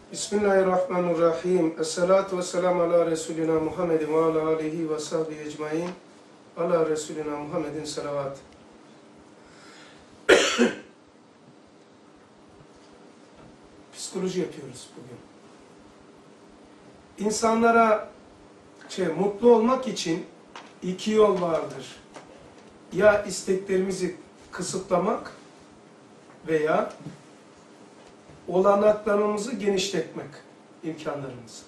Bismillahirrahmanirrahim. Esselatu vesselamu ala Resulina Muhammedin ve ala alihi ve sahbihi ecmain. Ala Resulina Muhammedin salavat. Psikoloji yapıyoruz bugün. İnsanlara mutlu olmak için iki yol vardır. Ya isteklerimizi kısıtlamak veya olanaklarımızı genişletmek, imkanlarımızı.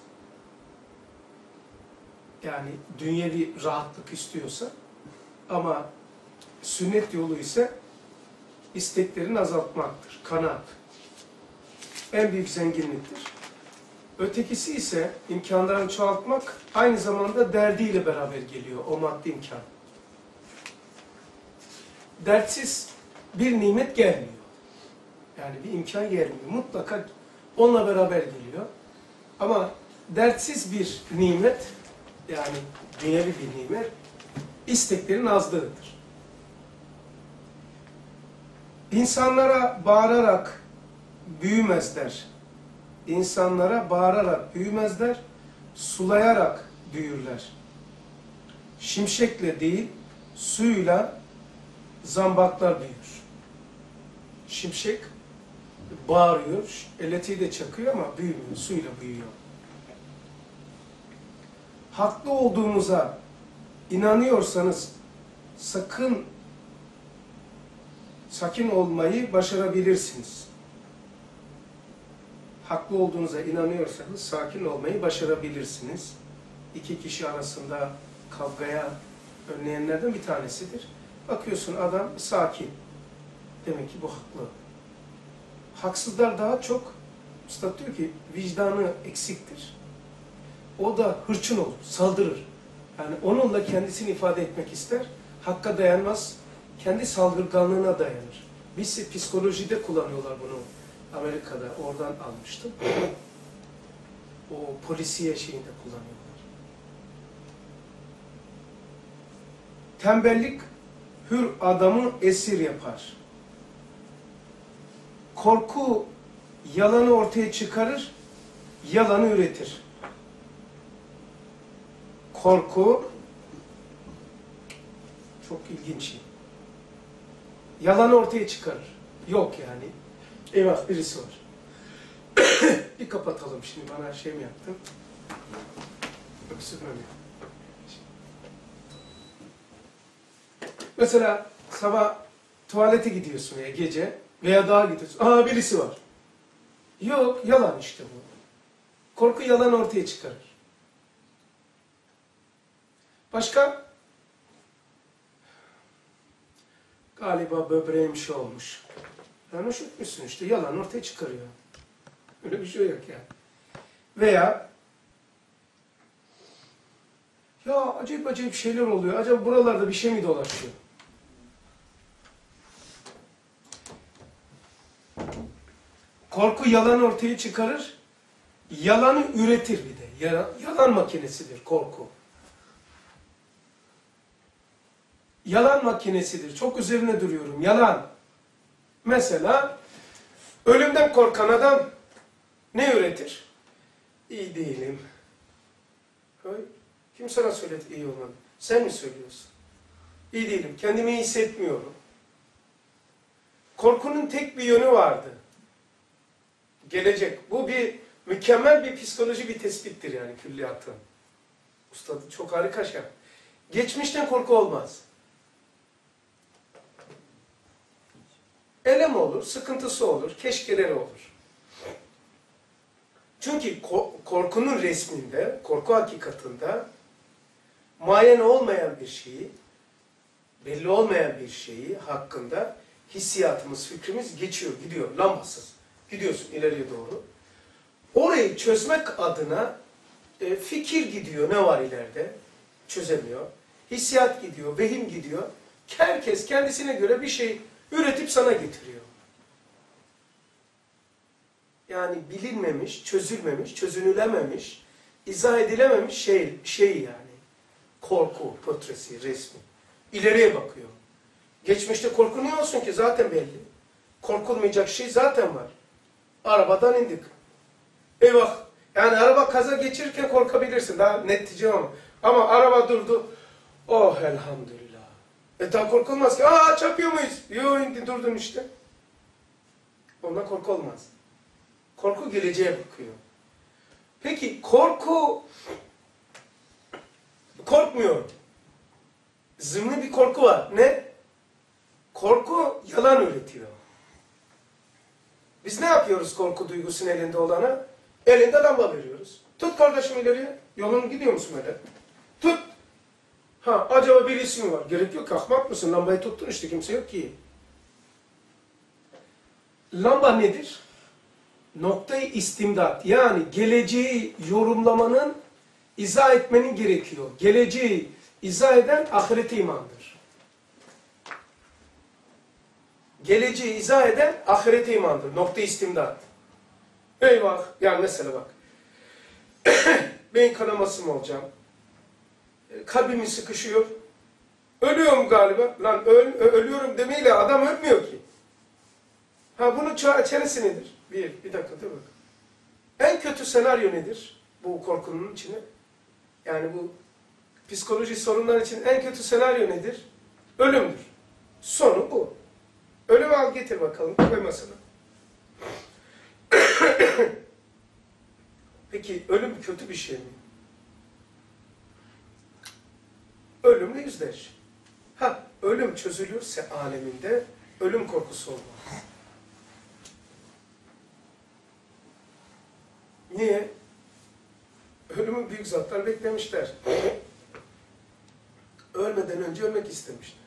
Yani dünyevi rahatlık istiyorsa ama sünnet yolu ise isteklerini azaltmaktır, kanaat. En büyük zenginliktir. Ötekisi ise imkanlarını çoğaltmak aynı zamanda derdiyle beraber geliyor o maddi imkan. Dertsiz bir nimet gelmiyor. Yani bir imkan gelmiyor. Mutlaka onunla beraber geliyor. Ama dertsiz bir nimet, yani dünyevi bir nimet, isteklerin azlığıdır. İnsanlara bağırarak büyümezler. İnsanlara bağırarak büyümezler, sulayarak büyürler. Şimşekle değil, suyla zambaklar büyür. Şimşek bağırıyor, elletiği de çakıyor ama büyümüyor, suyla büyüyor. Haklı olduğumuza inanıyorsanız sakin olmayı başarabilirsiniz. Haklı olduğunuza inanıyorsanız sakin olmayı başarabilirsiniz. İki kişi arasında kavgaya önleyenlerden bir tanesidir. Bakıyorsun adam sakin. Demek ki bu haklı. Haksızlar daha çok, Üstad diyor ki, vicdanı eksiktir. O da hırçın olur, saldırır. Yani onunla kendisini ifade etmek ister, hakka dayanmaz, kendi saldırganlığına dayanır. Biz psikolojide kullanıyorlar bunu. Amerika'da, oradan almıştım. O polisiye şeyinde kullanıyorlar. Tembellik hür adamı esir yapar. Korku yalanı ortaya çıkarır, yalanı üretir. Korku çok ilginç. Yalanı ortaya çıkarır. Yok yani. Eyvah birisi var. Bir kapatalım şimdi, bana şey mi yaptın? Öksürme mi? Mesela sabah tuvalete gidiyorsun veya gece veya dağa gidiyorsun. Aa birisi var. Yok, yalan işte bu. Korku yalan ortaya çıkarır. Başka? Galiba böbreğim şey olmuş. Yani üşütmüşsün işte, yalan ortaya çıkarıyor. Öyle bir şey yok yani. Veya ya acayip acayip şeyler oluyor. Acaba buralarda bir şey mi dolaşıyor? Korku yalan ortaya çıkarır, yalanı üretir bir de. Yalan makinesidir korku. Yalan makinesidir. Çok üzerine duruyorum. Yalan. Mesela ölümden korkan adam ne üretir? İyi değilim. Kim sana söyledi iyi olmanı? Sen mi söylüyorsun? İyi değilim. Kendimi iyi hissetmiyorum. Korkunun tek bir yönü vardı. Gelecek. Bu bir mükemmel bir psikoloji, bir tespittir yani külliyatın. Ustad çok harika şey. Geçmişten korku olmaz. Elem olur, sıkıntısı olur, keşkeleri olur. Çünkü korkunun resminde, korku hakikatında muayyen olmayan bir şeyi, belli olmayan bir şeyi hakkında hissiyatımız, fikrimiz geçiyor, gidiyor, lambasız. Gidiyorsun ileriye doğru. Orayı çözmek adına fikir gidiyor, ne var ileride? Çözemiyor. Hissiyat gidiyor, vehim gidiyor. Herkes kendisine göre bir şey üretip sana getiriyor. Yani bilinmemiş, çözülmemiş, çözünülememiş, izah edilememiş şey yani. Korku portresi, resmi. İleriye bakıyor. Geçmişte korku niye olsun ki? Zaten belli. Korkulmayacak şey zaten var. Arabadan indik. Eyvah! Yani araba kaza geçirirken korkabilirsin. Daha netice ama. Ama araba durdu. Oh elhamdülillah. Daha korkulmaz ki. Aa çarpıyor muyuz? Yok indi durdun işte. Ondan korku olmaz. Korku geleceğe bakıyor. Peki korkmuyor. Zımni bir korku var. Ne? Korku yalan üretiyor. Biz ne yapıyoruz korku duygusunun elinde olana? Elinde lamba veriyoruz. Tut kardeşim ileriye. Yolun gidiyor musun öyle? Tut. Ha acaba birisi mi var? Gerek yok. Ahmak mısın? Lambayı tuttun işte kimse yok ki. Lamba nedir? Noktayı istimdat. Yani geleceği yorumlamanın, izah etmenin gerekiyor. Geleceği izah eden ahirete imandır. Geleceği izah eden ahirete imandır. Nokta istimdat. Eyvah. Yani mesela bak. Beyin kanaması mı olacağım? Kalbim sıkışıyor. Ölüyorum galiba. Lan ölüyorum demeyle adam ölmüyor ki. Ha bunun çaresi nedir? Bir dakika dur bak. En kötü senaryo nedir? Bu korkunun içine. Yani bu psikoloji sorunlar için en kötü senaryo nedir? Ölümdür. Sonu bu. Ölümü al getir bakalım. Koy masana. Peki ölüm kötü bir şey mi? Ölümle yüzleş. Ha ölüm çözülürse aleminde ölüm korkusu olmaz. Niye? Ölümü büyük zatlar beklemişler. Ölmeden önce ölmek istemişler.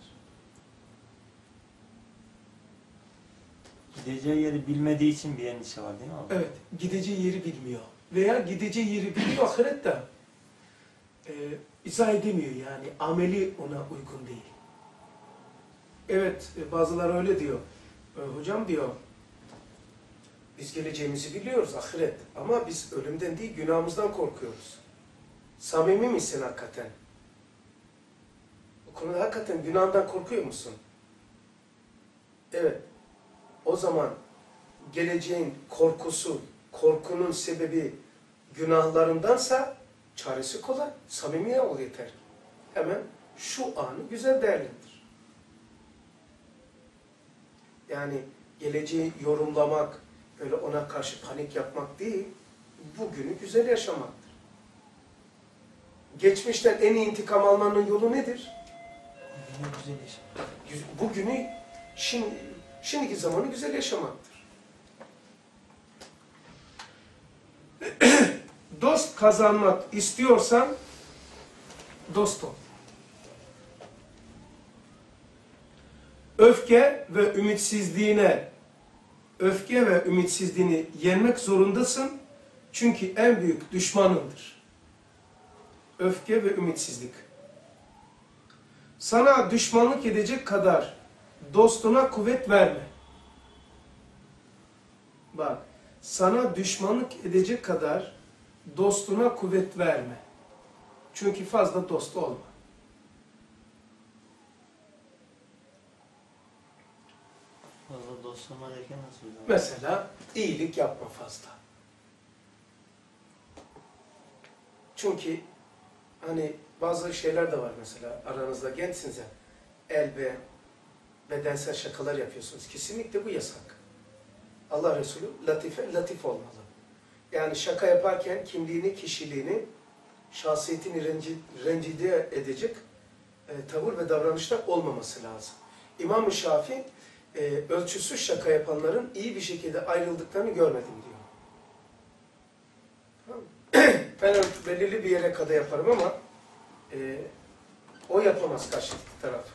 Gideceği yeri bilmediği için bir endişe var değil mi abi? Evet, gideceği yeri bilmiyor. Veya gideceği yeri biliyor, ahiret de izah edemiyor yani. Ameli ona uygun değil. Evet, bazıları öyle diyor. Hocam diyor, biz geleceğimizi biliyoruz, ahiret. Ama biz ölümden değil, günahımızdan korkuyoruz. Samimi misin hakikaten? Bu konuda hakikaten günahından korkuyor musun? Evet. O zaman geleceğin korkusu, korkunun sebebi günahlarındansa çaresi kolay. Samimiye ol yeter. Hemen şu anı güzel değerlendir. Yani geleceği yorumlamak, öyle ona karşı panik yapmak değil, bugünü güzel yaşamaktır. Geçmişten en iyi intikam almanın yolu nedir? Güzel yaşam. Bugünü, şimdiki zamanı güzel yaşamaktır. Dost kazanmak istiyorsan dost ol. Öfke ve ümitsizliğini yenmek zorundasın. Çünkü en büyük düşmanındır. Öfke ve ümitsizlik. Sana düşmanlık edecek kadar dostuna kuvvet verme. Bak, sana düşmanlık edecek kadar dostuna kuvvet verme. Çünkü fazla dost olma. Fazla dostlama derken nasıl hocam? Mesela iyilik yapma fazla. Çünkü hani bazı şeyler de var mesela aranızda gençsiniz ya, bedensel şakalar yapıyorsunuz. Kesinlikle bu yasak. Allah Resulü latif olmalı. Yani şaka yaparken kimliğini, kişiliğini, şahsiyetini rencide edecek tavır ve davranışlar olmaması lazım. İmam-ı Şafii ölçüsüz şaka yapanların iyi bir şekilde ayrıldıklarını görmedim diyor. Ben belirli bir yere kadar yaparım ama o yapamaz karşıdaki taraf.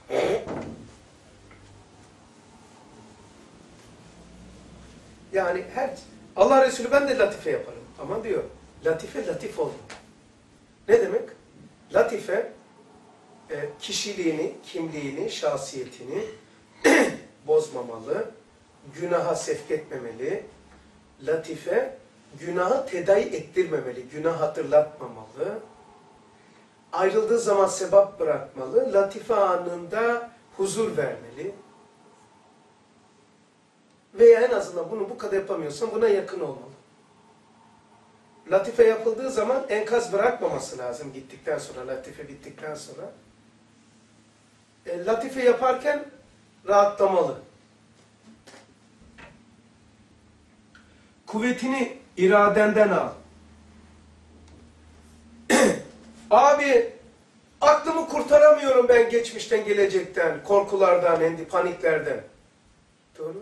Yani Allah Resulü ben de latife yaparım. Ama diyor, latife latif olma. Ne demek? Latife kişiliğini, kimliğini, şahsiyetini bozmamalı, günaha sevk etmemeli. Latife günahı tedavi ettirmemeli, günah hatırlatmamalı. Ayrıldığı zaman sebep bırakmalı. Latife anında huzur vermeli. Veya en azından bunu bu kadar yapamıyorsan buna yakın olmalı. latife yapıldığı zaman enkaz bırakmaması lazım gittikten sonra, latife bittikten sonra. Latife yaparken rahatlamalı. Kuvvetini iradenden al. Abi aklımı kurtaramıyorum ben geçmişten, gelecekten, korkulardan, paniklerden. Doğru.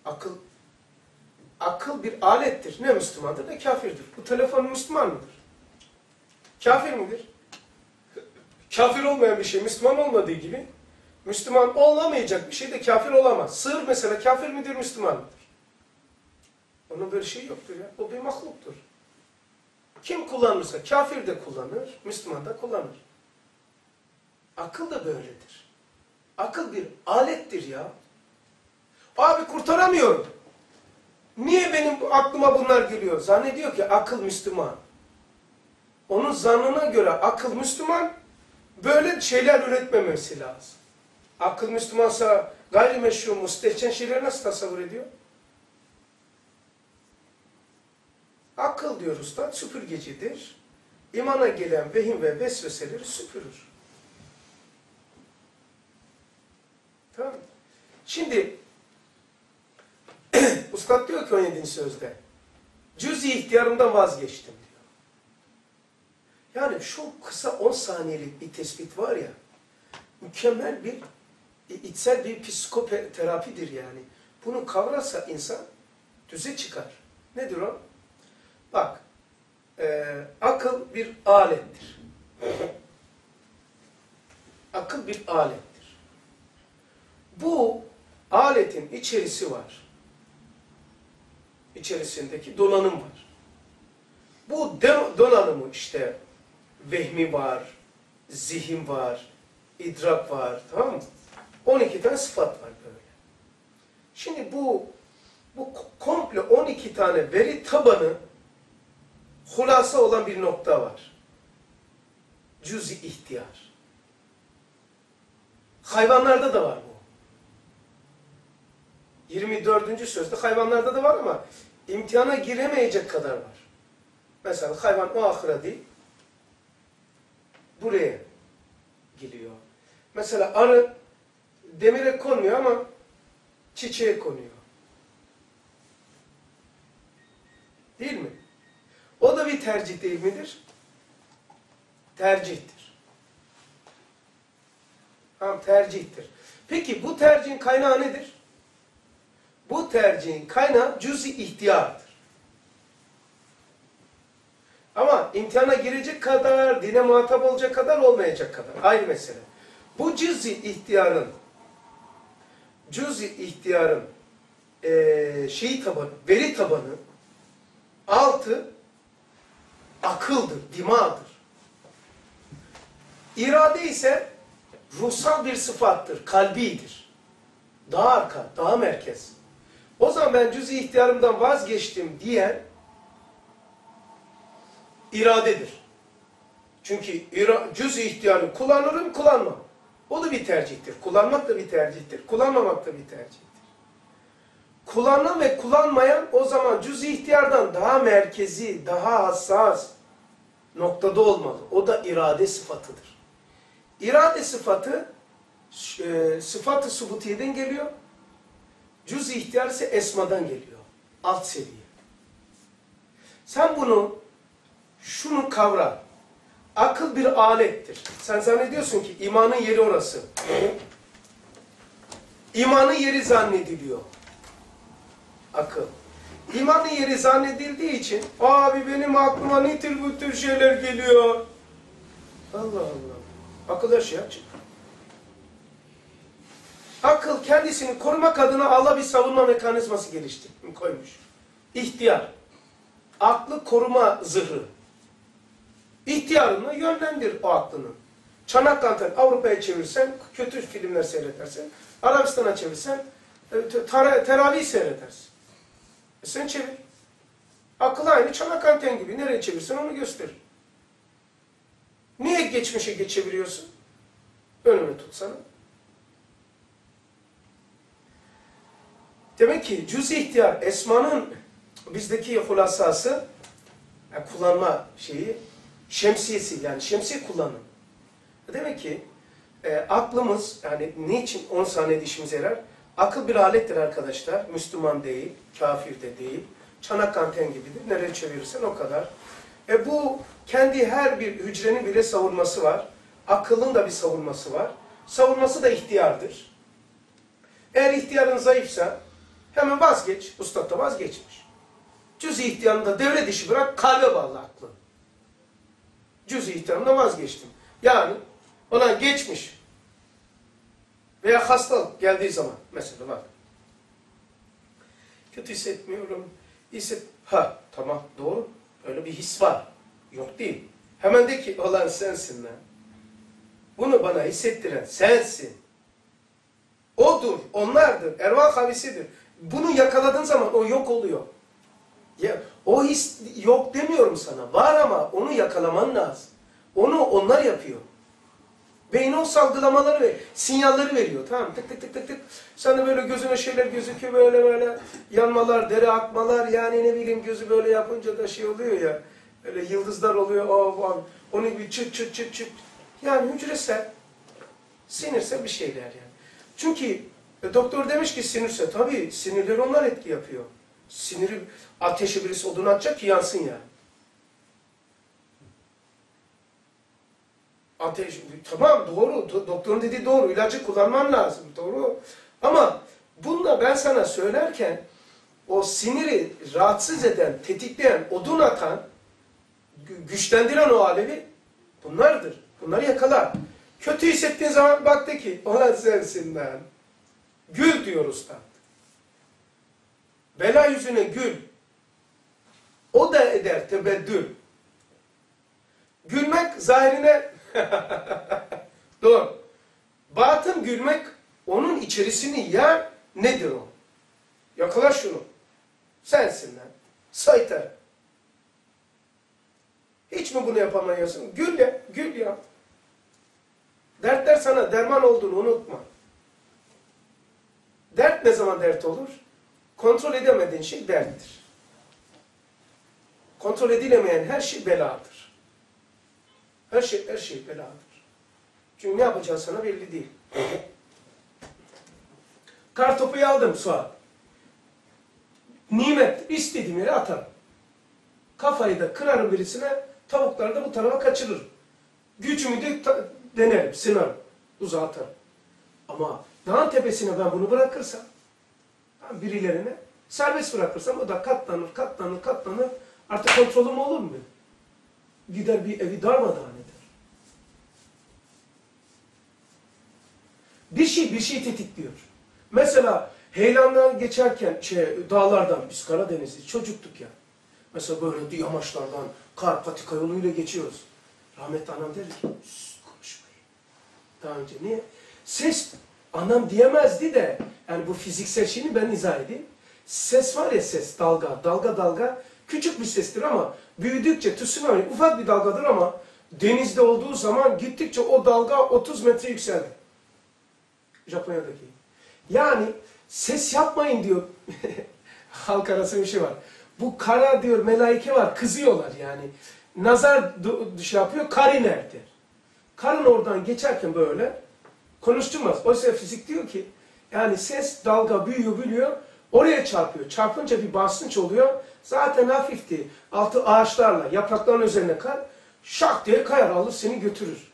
Akıl bir alettir. Ne Müslümandır ne kafirdir. Bu telefon Müslüman mıdır? Kafir midir? Kafir olmayan bir şey Müslüman olmadığı gibi Müslüman olamayacak bir şey de kafir olamaz. Sığır mesela kafir midir, Müslüman mıdır? Onun böyle şey yoktur ya. O bir mahluktur. Kim kullanırsa kafir de kullanır, Müslüman da kullanır. Akıl da böyledir. Akıl bir alettir ya. Abi kurtaramıyorum. Niye benim aklıma bunlar geliyor? Zannediyor ki akıl Müslüman. Onun zannına göre akıl Müslüman, böyle şeyler üretmemesi lazım. Akıl Müslümansa gayrimeşru, müstehcen şeyleri nasıl tasavvur ediyor? Akıl diyor usta, süpürgecidir. İmana gelen vehim ve vesveseleri süpürür. Tamam. Şimdi Ustad diyor ki 17. sözde, cüz-i ihtiyarımdan vazgeçtim diyor. Yani şu kısa 10 saniyelik bir tespit var ya, mükemmel bir içsel bir psikoterapidir yani. Bunu kavrarsa insan düze çıkar. Nedir o? Bak, akıl bir alettir. Akıl bir alettir. Bu aletin içerisi var. İçerisindeki donanım var. Bu donanımı işte vehmi var, zihin var, idrak var, tamam mı? 12 tane sıfat var böyle. Şimdi bu komple 12 tane veri tabanı hulasa olan bir nokta var. Cüz-i ihtiyar. Hayvanlarda da var bu. 24. sözde hayvanlarda da var ama imtihana giremeyecek kadar var. Mesela hayvan o ahıra değil, buraya geliyor. Mesela arı demire konmuyor ama çiçeğe konuyor. Değil mi? O da bir tercih değil midir? Tercihtir. Tamam, tercihtir. Peki bu tercihin kaynağı nedir? Bu tercihin kaynağı cüz-i ihtiyardır. Ama imtihana girecek kadar, dine muhatap olacak kadar, olmayacak kadar. Ayrı mesele. Bu cüz-i ihtiyarın veri tabanı, altı akıldır, dimağdır. İrade ise ruhsal bir sıfattır, kalbidir. Daha arka, daha merkez. O zaman ben cüz-i ihtiyarımdan vazgeçtim diyen iradedir. Çünkü cüz-i ihtiyarı kullanırım, kullanmam. O da bir tercihtir. Kullanmak da bir tercihtir. Kullanmamak da bir tercihtir. Kullanan ve kullanmayan o zaman cüz-i ihtiyardan daha merkezi, daha hassas noktada olmalı. O da irade sıfatıdır. İrade sıfatı sıfat-ı subutiyeden geliyor. Cüz-i ihtiyar ise esmadan geliyor. Alt seviye. Sen şunu kavra. Akıl bir alettir. Sen zannediyorsun ki imanın yeri orası. İmanın yeri zannediliyor. Akıl. İmanın yeri zannedildiği için abi benim aklıma ne tür şeyler geliyor. Allah Allah. Akıl her şeye açık. Akıl kendisini korumak adına Allah bir savunma mekanizması koymuş. İhtiyar. Aklı koruma zırhı. İhtiyarını yönlendir o aklını. Çanakkale'den Avrupa'ya çevirsen, kötü filmler seyredersen, Arabistan'a çevirsen, teravih seyredersin. Sen çevir. Akıl aynı Çanakkale'den gibi. Nereye çevirsen onu gösterir. Niye geçmişe çeviriyorsun? Önüne tutsana. Demek ki cüz-i ihtiyar, esmanın bizdeki hulasası Yani kullanma şeyi, şemsiyesi, yani şemsiye kullanın. Demek ki aklımız, yani niçin 10 saniyede işimize yarar? Akıl bir alettir arkadaşlar. Müslüman değil, kafir de değil. Çanak anten gibidir. Nereye çevirirsen o kadar. Bu kendi her bir hücrenin bile savunması var. Akılın da bir savunması var. Savunması da ihtiyardır. Eğer ihtiyarın zayıfsa hemen vazgeç. Ustad da vazgeçmiş. Cüz-i ihtiyarında devre dışı bırak, kalbe bağlı aklın. Cüz-i ihtiyarında vazgeçtim. Yani ona geçmiş veya hastalık geldiği zaman mesela bak. Kötü hissetmiyorum. Ha tamam doğru. Öyle bir his var. Yok değil. Hemen de ki olan sensin lan. Bunu bana hissettiren sensin. Odur, onlardır, ervah havisidir. Bunu yakaladığın zaman o yok oluyor. Ya, o his yok demiyorum sana. Var ama onu yakalaman lazım. Onu onlar yapıyor. Beyin o salgılamaları ve sinyalleri veriyor. Tamam tık tık tık tık tık. Sana böyle gözüne şeyler gözüküyor böyle yanmalar, deri akmalar, yani ne bileyim gözü böyle yapınca da şey oluyor ya. Böyle yıldızlar oluyor. Onun gibi çıt çıt çıt çıt. Yani hücresel, sinirsel bir şeyler yani. Çünkü doktor demiş ki sinirse, tabii sinirleri onlar etki yapıyor. Siniri ateşi birisi odun atacak ki yansın yani. Ateş, tamam doğru, doktorun dediği doğru, ilacı kullanman lazım, doğru. Ama bununla ben sana söylerken o siniri rahatsız eden, tetikleyen, odun atan, güçlendiren o alevi bunlardır. Bunları yakalar. Kötü hissettiğin zaman bak de ki olan sensin ben. Gül diyor usta. Bela yüzüne gül. O da eder tebeddül. Gülmek zahirine doğru. Batın gülmek onun içerisini yer, nedir o? Yakala şunu. Sensin lan. Sayter. Hiç mi bunu yapamıyorsun? Gül ya, gül ya. Dertler sana derman olduğunu unutma. Dert ne zaman dert olur? Kontrol edemediğin şey derttir. Kontrol edilemeyen her şey beladır. Her şey beladır. Çünkü ne yapacağı sana belli değil. Kartopuyu aldım Suat. Nimet istediğim yere atarım. Kafayı da kırarım birisine, tavukları da bu tarafa kaçırırım. Gücümü de denerim, sınarım, uzağa atarım. Ama dağın tepesine ben bunu bırakırsam, birilerine serbest bırakırsam o da katlanır, katlanır, katlanır. Artık kontrolüm olur mu? Gider bir evi darmadağın eder. Bir şey tetikliyor. Mesela heyelandan geçerken dağlardan, biz Karadeniz'de çocuktuk ya. Mesela böyle yamaçlardan kar patika yoluyla geçiyoruz. Rahmetli anam der ki, konuşmayın. Daha önce niye? Ses, anam diyemezdi de, yani bu fiziksel şeyini ben izah edeyim. Ses var ya, ses, dalga, dalga, küçük bir sestir ama büyüdükçe tsunami ufak bir dalgadır ama denizde olduğu zaman gittikçe o dalga 30 metre yükseldi. Japonya'daki. Yani ses yapmayın diyor. Halk arası bir şey var. Bu kara diyor, melaike var, kızıyorlar yani. Nazar şey yapıyor, kar iner der. Karın oradan geçerken böyle konuşturmaz. Oysa fizik diyor ki, yani ses, dalga büyüyor, oraya çarpıyor. Çarpınca bir basınç oluyor. Zaten hafifti. Altı ağaçlarla, yaprakların üzerine kar, şak diye kayar, alır seni götürür.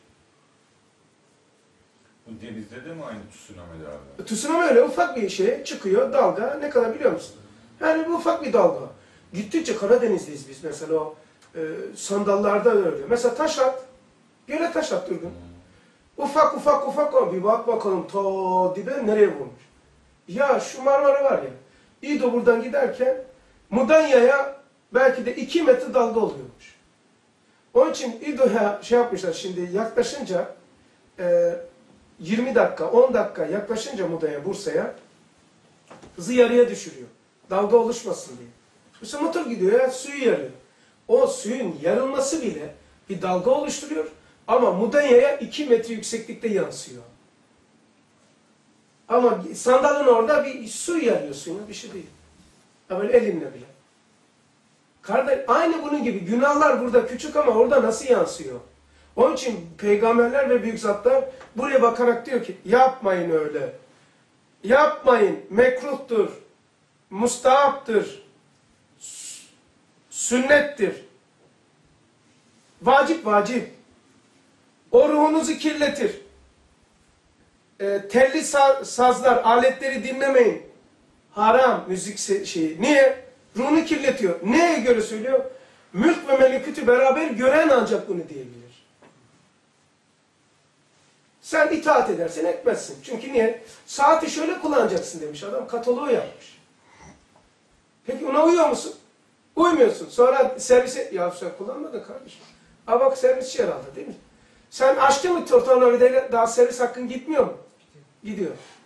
Bu denizde de mi aynı tsunami abi? Tsunami öyle ufak bir şey çıkıyor, dalga, ne kadar biliyor musun? Yani bu ufak bir dalga. Gittikçe Karadeniz'deyiz biz mesela o sandallarda öyle. Mesela taş at, göle taş at Durgun. Ufak ama bir bak bakalım ta dibe nereye vurmuş. Ya şu Marmara var ya, İdo buradan giderken Mudanya'ya belki de 2 metre dalga oluyormuş. Onun için İdo'ya şey yapmışlar şimdi yaklaşınca 20 dakika, 10 dakika yaklaşınca Mudanya, Bursa'ya hızı yarıya düşürüyor. Dalga oluşmasın diye. Mesela motor gidiyor ya, suyu yarıyor. O suyun yarılması bile bir dalga oluşturuyor ama Mudanya'ya 2 metre yükseklikte yansıyor. Ama sandalın orada bir su yarıyor, suyun bir şey değil. Ha böyle elinle bile. Kardeş, aynı bunun gibi günahlar burada küçük ama orada nasıl yansıyor? Onun için peygamberler ve büyük zatlar buraya bakarak diyor ki yapmayın öyle. Yapmayın. Mekruhtur. Mustahaptır. Sünnettir. Vacip vacip. O ruhunuzu kirletir. Telli sazlar, aletleri dinlemeyin. Haram müzik şeyi. Niye? Ruhunu kirletiyor. Neye göre söylüyor? Mülk ve melekütü beraber gören ancak bunu diyebilir. Sen itaat edersen etmezsin. Çünkü niye? Saati şöyle kullanacaksın demiş adam. Kataloğu yapmış. Peki ona uyuyor musun? Uymuyorsun. Sonra servise... Ya sen kullanmadın kardeşim. Ha bak servisçi herhalde değil mi? Sen açtın mı tornavidayla daha servis hakkın gitmiyor mu? Gidiyor.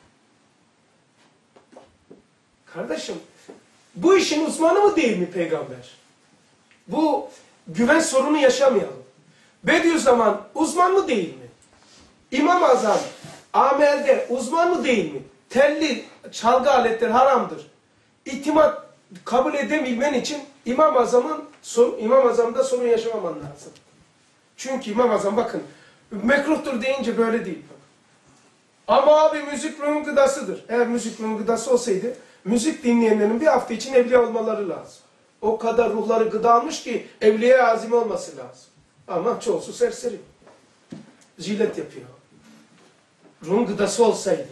Kardeşim bu işin uzmanı mı değil mi peygamber? Bu güven sorunu yaşamayalım. Bediüzzaman uzman mı değil mi? İmam-ı Azam amelde uzman mı değil mi? Telli çalgı aletleri haramdır. İtimat kabul edebilmen için İmam-ı Azam'da sorun yaşamaman lazım. Çünkü İmam-ı Azam bakın mekruhtur deyince böyle değil. Ama abi müzik ruhun gıdasıdır. Eğer müzik ruhun gıdası olsaydı müzik dinleyenlerin bir hafta için evliya olmaları lazım. O kadar ruhları gıda almış ki evliya azime olması lazım. Ama çoğusu serseri. Jilet yapıyor. Ruhun gıdası olsaydı.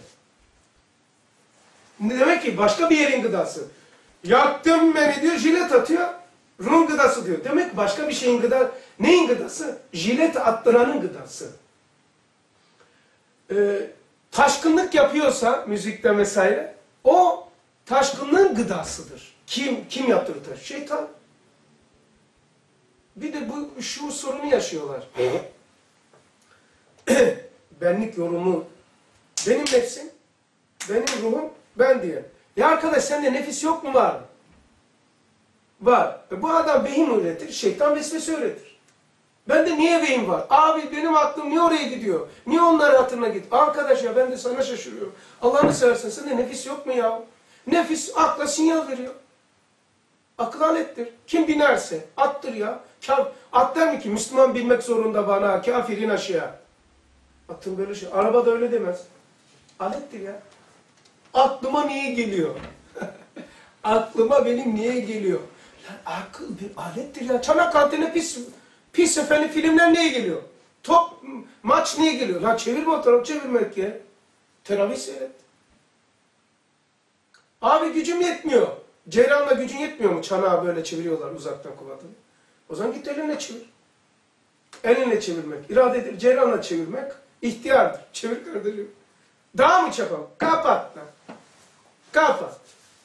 Ne demek ki? Başka bir yerin gıdası. Yaktın beni diyor, jilet atıyor. Ruhun gıdası diyor. Demek başka bir şeyin gıdası. Neyin gıdası? Jilet attıranın gıdası. Taşkınlık yapıyorsa müzikte vesaire, o taşkınlığın gıdasıdır. Kim yaptırır taş? Şeytan. Bir de şu sorunu yaşıyorlar. Benlik yorumu, benim nefsim, benim ruhum, ben diye. Ya arkadaş sende nefis yok mu var mı? Var. Bu adam vehim üretir, şeytan vesvese öğretir. Bende niye vehim var? Abi benim aklım niye oraya gidiyor? Niye onların hatırına gidiyor? Arkadaş ya ben de sana şaşırıyorum. Allah'ını seversen sende nefis yok mu ya? Nefis akla sinyal veriyor. Akıl alettir. Kim binerse attır ya. At der mi ki Müslüman bilmek zorunda bana, kafirin aşağı. Atın böyle şey. Araba da öyle demez. Alettir ya. Aklıma niye geliyor? Aklıma benim niye geliyor? Lan akıl bir alettir ya. Çanakkale'de pis efendim filmler niye geliyor? Maç niye geliyor? Lan çevirme o tarafı çevirmek ya. Teravih seyret. Abi gücüm yetmiyor. Ceyranla gücün yetmiyor mu? Çanağı böyle çeviriyorlar uzaktan kumandalı. O zaman git elinle çevir. Elinle çevirmek, iradedir. Ceyranla çevirmek ihtiyardır. Çevir kardeşim. Daha mı çapalım? Kapat lan. Kapat.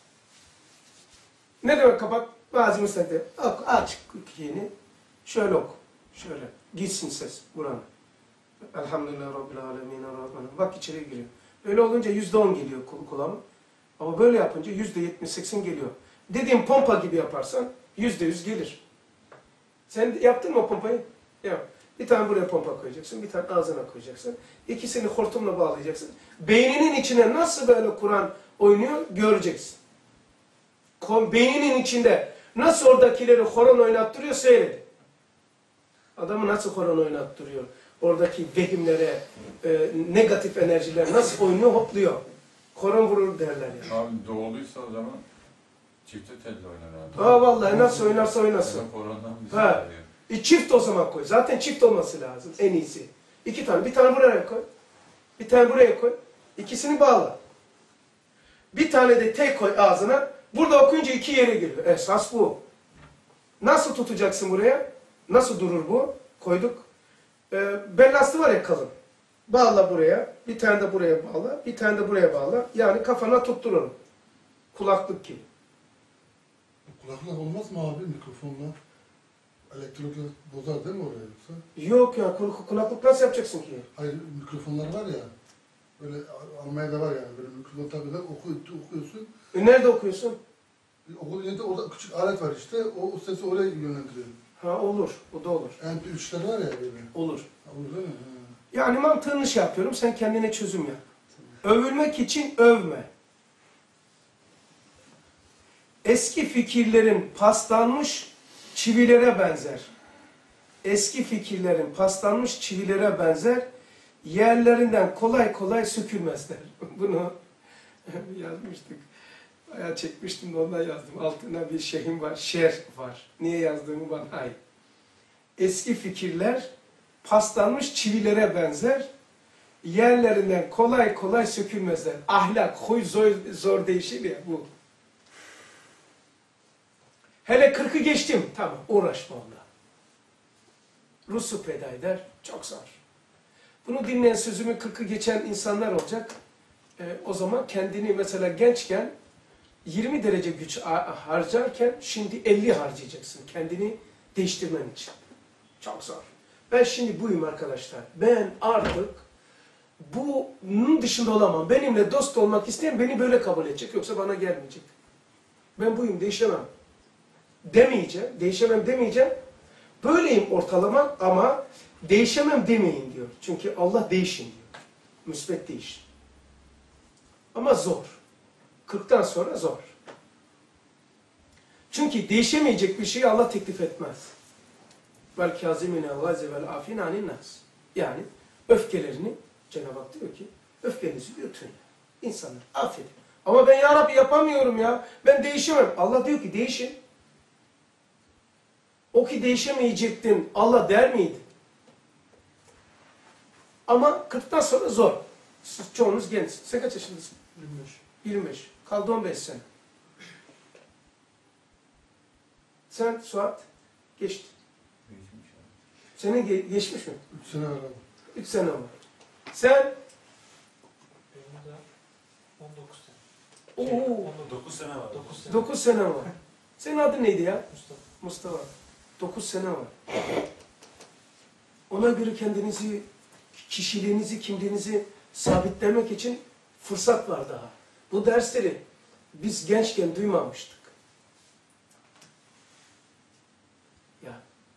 Ne demek kapat? Bazı müsaade. Aç yeni. Şöyle oku. Şöyle. Gitsin ses buranın. Elhamdülillah Rabbil Alemin. Bak içeri giriyor. Böyle olunca %10 geliyor kulağıma. Ama böyle yapınca %70-80 geliyor. Dediğim pompa gibi yaparsan %100 gelir. Sen yaptın mı o pompayı? Yap. Bir tane buraya pompa koyacaksın, bir tane ağzına koyacaksın. İkisini hortumla bağlayacaksın. Beyninin içine nasıl böyle Kur'an oynuyor göreceksin. Beyninin içinde nasıl oradakileri horon oynattırıyor seyredin. Adamı nasıl horon oynattırıyor? Oradaki vehimlere, negatif enerjiler nasıl oynuyor, hopluyor. Horon vurur derler ya. Abi doğuluysa o zaman çifte telli oynar abi. Ha vallahi nasıl oynarsa oynasın. Korondan bir Ha. Çift o zaman koy. Zaten çift olması lazım en iyisi. İki tane. Bir tane buraya koy. Bir tane buraya koy. İkisini bağla. Bir tane de tek koy ağzına. Burada okuyunca iki yere geliyor. Esas bu. Nasıl tutacaksın buraya? Nasıl durur bu? Koyduk. Bellastı var ya kalın. Bağla buraya. Bir tane de buraya bağla. Bir tane de buraya bağla. Yani kafana tuttur onu. Kulaklık gibi. Kulaklık olmaz mı abi mikrofonla? Elektrikle bozar değil mi oraya yoksa? Yok ya. Kulaklık nasıl yapacaksın ki? Hayır mikrofonlar var ya. Böyle Almanya'da var yani. Böyle mikrofon takıyorlar. Okuyorsun. Nerede okuyorsun? Okul yerinde orada küçük alet var işte. O sesi oraya yönlendiriyor. Ha olur. O da olur. MP3'ler var ya böyle. Olur. Ha, olur değil mi? Ha. Yani mantığını şey yapıyorum. Sen kendine çözüm yap. Övülmek için övme. Eski fikirlerin paslanmış çivilere benzer. Eski fikirlerin paslanmış çivilere benzer. Yerlerinden kolay kolay sökülmezler. Bunu yazmıştık. Bayağı çekmiştim de ondan yazdım. Altına bir şeyim var, şer var. Niye yazdığımı bana ait. Eski fikirler paslanmış çivilere benzer. Yerlerinden kolay kolay sökülmezler. Ahlak, huy zor değişir ya bu. Hele 40'ı geçtim, tamam uğraşma onunla. Rus'u feda eder, çok zor. Bunu dinleyen sözümü 40'ı geçen insanlar olacak. O zaman kendini mesela gençken 20 derece güç harcarken şimdi 50 harcayacaksın kendini değiştirmen için. Çok zor. Ben şimdi buyum arkadaşlar. Ben artık bunun dışında olamam. Benimle dost olmak isteyen beni böyle kabul edecek. Yoksa bana gelmeyecek. Ben buyum, değişemem. Demeyeceğim, değişemem demeyeceğim. Böyleyim ortalama ama değişemem demeyin diyor. Çünkü Allah değişin diyor. Müsbet değişin. Ama zor. 40'tan sonra zor. Çünkü değişemeyecek bir şeyi Allah teklif etmez. Vel kâzimine gâze vel afîn anin nâs. Yani öfkelerini Cenab-ı Hak diyor ki öfkenizi götürün. İnsanlar affedin. Ama ben ya Rabbi yapamıyorum ya. Ben değişemem. Allah diyor ki değişin. O ki değişemeyecektin Allah der miydi? Ama 40'tan sonra zor. Siz çoğunuz gençsiniz. Sen kaç yaşındasın? 25. 25. Kaldı 15 sene. Sen Suat geçti. Senin geçmiş mi? 3 sene aradım. 3 sene var. Sen? Benim de 19 sene. Oo, 9 sene var. 9 sene. 9 sene var. Senin adın neydi ya? Mustafa. Mustafa. 9 sene var. Ona göre kendinizi, kişiliğinizi, kimliğinizi sabitlemek için fırsat var daha. Bu dersleri biz gençken duymamıştık. Ya.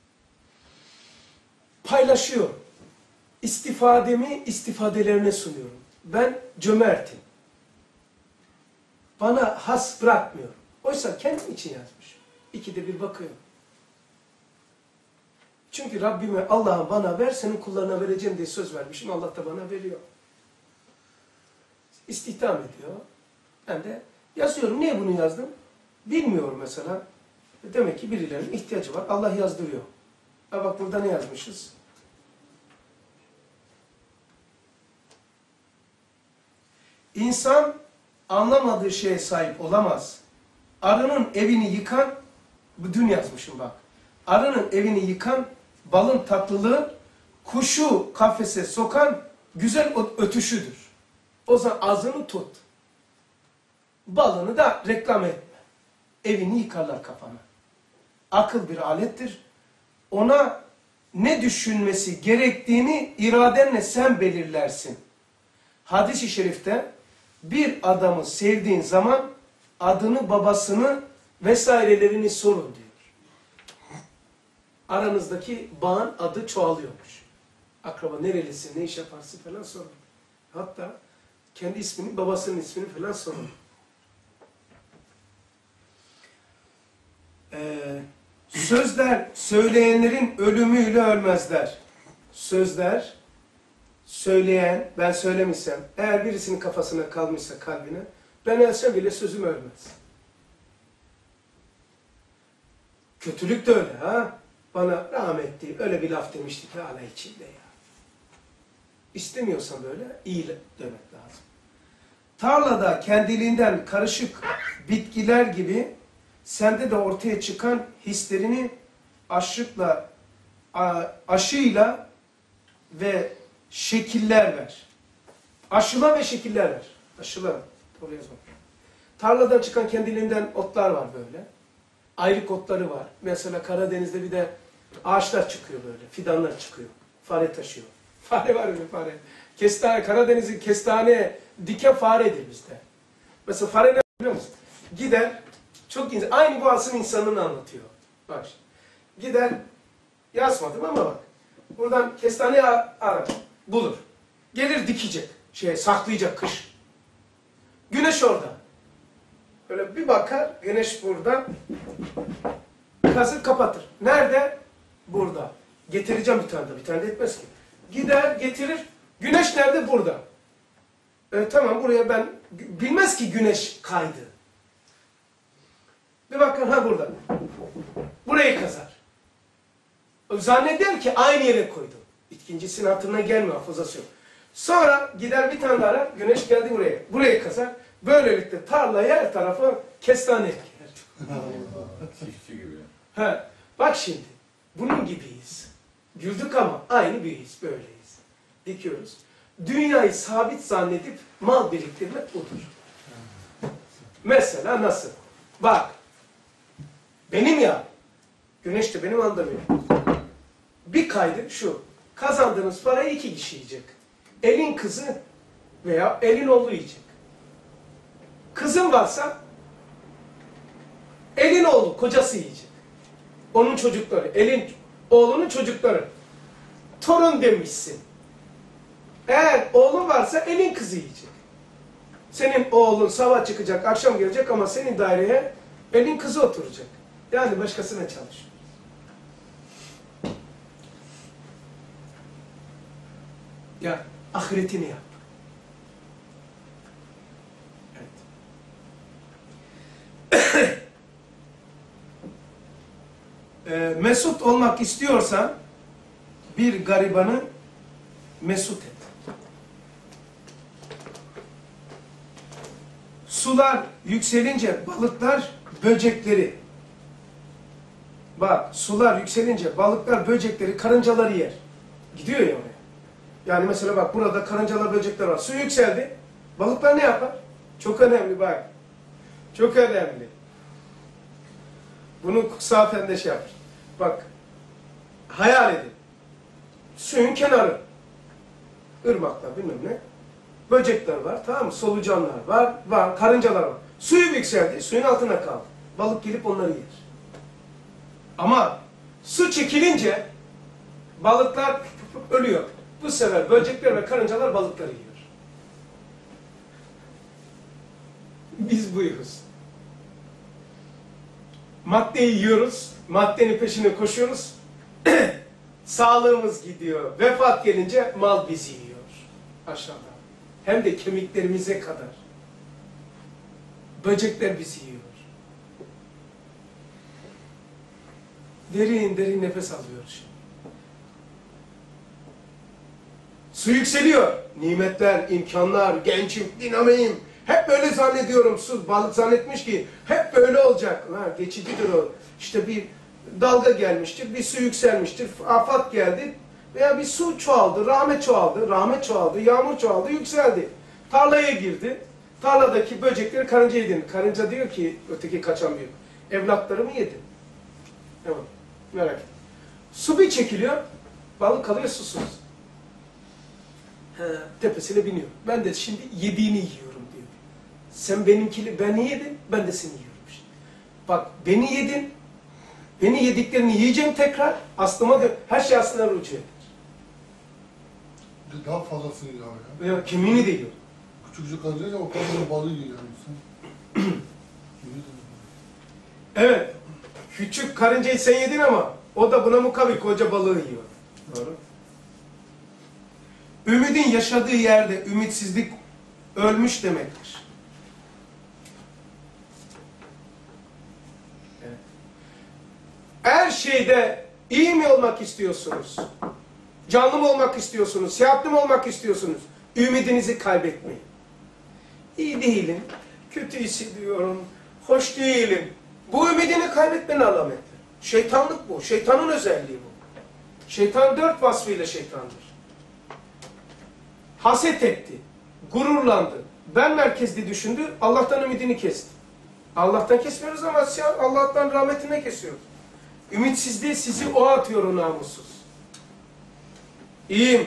Paylaşıyorum. İstifademi istifadelerine sunuyorum. Ben cömertim. Bana has bırakmıyorum. Oysa kendim için yazmış. İkide bir bakıyorum. Çünkü Rabbime Allah'ım bana ver, senin kullarına vereceğim diye söz vermişim. Allah da bana veriyor. İstihdam ediyor. Ben de yazıyorum. Niye bunu yazdım? Bilmiyorum mesela. Demek ki birilerinin ihtiyacı var. Allah yazdırıyor. Ha bak burada ne yazmışız? İnsan anlamadığı şeye sahip olamaz. Arının evini yıkan, bu dün yazmışım bak. Arının evini yıkan, balın tatlılığı, kuşu kafese sokan güzel ötüşüdür. O zaman ağzını tut. Balını da reklam etme. Evini yıkarlar kafana. Akıl bir alettir. Ona ne düşünmesi gerektiğini iradenle sen belirlersin. Hadis-i şerifte bir adamı sevdiğin zaman adını, babasını vesairelerini sorun diyor. Aranızdaki bağın adı çoğalıyormuş. Akraba nerelisin, ne iş yaparsın falan sorun. Hatta kendi ismini, babasının ismini falan sorun. Sözler söyleyenlerin ölümüyle ölmezler. Sözler söyleyen, ben söylemişsem, eğer birisinin kafasına kalmışsa kalbine, ben ölsem bile sözüm ölmez. Kötülük de öyle ha. Bana rahmetli öyle bir laf demişti ki hala içimde ya. İstemiyorsan böyle iyi demek lazım. Tarlada kendiliğinden karışık bitkiler gibi sende de ortaya çıkan hislerini aşıyla ve şekiller ver. Aşıla ve şekiller ver. Aşıla. Doğru yazma. Tarladan çıkan kendiliğinden otlar var böyle. Ayrık otları var. Mesela Karadeniz'de bir de ağaçlar çıkıyor böyle. Fidanlar çıkıyor. Fare taşıyor. Fare var öyle fare. Kestane, Karadeniz'in kestane diken faredir bizde. Mesela fare ne biliyor musun? Gider, çok ince, aynı bu asıl insanını anlatıyor. Bak şimdi. Gider, yazmadım ama bak. Buradan kestaneyi arar, bulur. Gelir dikecek, saklayacak kış. Güneş orada. Böyle bir bakar, güneş burada. kazır kapatır. Nerede? Burada. Getireceğim bir tane de. Bir tane de etmez ki. Gider getirir. Güneş nerede? Burada. Tamam buraya ben... Bilmez ki güneş kaydı. Bir bakın ha burada. Burayı kazar. Zanneder ki aynı yere koydum. İkincisinin hatırına gelmiyor, hafızası yok. Sonra gider bir tane daha arar, güneş geldi buraya. Burayı kazar. Böylelikle tarlaya her tarafa kestane eker. Çiftçi gibi. He, bak şimdi, bunun gibiyiz. Güldük ama aynı bir his, böyleyiz. Dikiyoruz. Dünyayı sabit zannedip mal biriktirmek budur. Mesela nasıl? Bak, benim ya, güneş de benim anlamıyorum. Bir kaydı şu, kazandığınız parayı 2 kişi yiyecek. Elin kızı veya elin oğlu yiyecek. Kızın varsa elin oğlu, kocası yiyecek. Onun çocukları, elin oğlunun çocukları. Torun demişsin. Eğer oğlun varsa elin kızı yiyecek. Senin oğlun sabah çıkacak, akşam gelecek ama senin daireye elin kızı oturacak. Yani başkasına çalışıyor. Ya ahiretini yap. Evet. Mesut olmak istiyorsan bir garibanı mesut et. Sular yükselince balıklar böcekleri. Bak sular yükselince balıklar böcekleri, karıncaları yer. Gidiyor ya oraya. Yani mesela bak burada karıncalar, böcekler var. Su yükseldi. Balıklar ne yapar? Çok önemli bak. Çok önemli. Bunu Kutsa Efendi şey yapar. Bak. Hayal edin. Suyun kenarı. Irmaklar bilmem ne. Böcekler var. Tamam mı? Solucanlar var. Var. Karıncalar var. Suyu yükseldi. Suyun altına kaldı. Balık gelip onları yer. Ama su çekilince balıklar ölüyor. Bu sefer böcekler ve karıncalar balıkları yiyor. Biz buyuz. Maddeyi yiyoruz, maddenin peşine koşuyoruz. Sağlığımız gidiyor. Vefat gelince mal bizi yiyor. Aşağıda. Hem de kemiklerimize kadar. Böcekler bizi yiyor. Derin derin nefes alıyor şimdi. Su yükseliyor. Nimetler, imkanlar, gençim, dinamiyim. Hep böyle zannediyorum. Su, balık zannetmiş ki hep böyle olacak. Ha, geçicidir o. İşte bir dalga gelmiştir, bir su yükselmiştir, afat geldi veya bir su çoğaldı, rahmet çoğaldı, yağmur çoğaldı, yükseldi. Tarlaya girdi. Tarladaki böcekleri karınca yedin. Karınca diyor ki, öteki kaçan bir, evlatlarımı yedin. Tamam, merak etme. Su bir çekiliyor, balık kalıyor susuz. Tepesine biniyor. Ben de şimdi yediğini yiyorum diyor. Sen benimkini, beni yedin, ben de seni yiyorum şimdi. Bak beni yedin, beni yediklerini yiyeceğim tekrar, aslıma dön. Her şey aslına rücu eder. Daha fazlasını yiyor ya. Veya kemiğini de yiyor. Küçük karınca ya o kadar balığı yiyor yani sen. Evet, küçük karıncayı sen yedin ama o da buna mukabil koca balığı yiyor. Doğru. Ümidin yaşadığı yerde ümitsizlik ölmüş demektir. Evet. Her şeyde iyi mi olmak istiyorsunuz? Canlı mı olmak istiyorsunuz? Sıhhatli mi olmak istiyorsunuz? Ümidinizi kaybetmeyin. İyi değilim, kötü hissediyorum, hoş değilim. Bu ümidini kaybetmenin alamettir. Şeytanlık bu, şeytanın özelliği bu. Şeytan 4 vasfıyla şeytandır. Haset etti, gururlandı, ben merkezli düşündü, Allah'tan ümidini kesti. Allah'tan kesmiyoruz ama Allah'tan rahmetine kesiyoruz. Ümitsizliği sizi o atıyor o namussuz. İyiyim.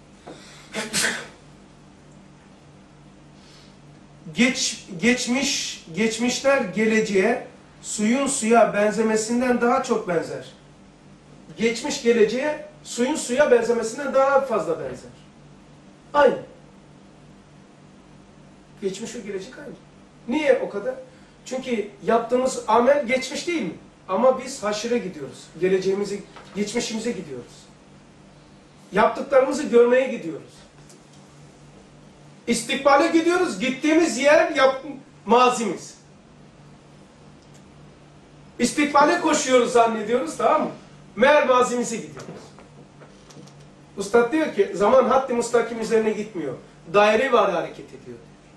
Geçmişler geleceğe suyun suya benzemesinden daha çok benzer. Geçmiş geleceğe suyun suya benzemesinden daha fazla benzer. Aynı. Geçmiş ve gelecek aynı. Niye o kadar? Çünkü yaptığımız amel geçmiş değil mi? Ama biz haşire gidiyoruz. Geleceğimizi, geçmişimize gidiyoruz. Yaptıklarımızı görmeye gidiyoruz. İstikbale gidiyoruz. Gittiğimiz yer mazimiz. İstikbale koşuyoruz zannediyoruz, tamam mı? Meğer mazimize gidiyoruz. Üstad diyor ki zaman haddi müstakim üzerine gitmiyor. Daire var hareket ediyor.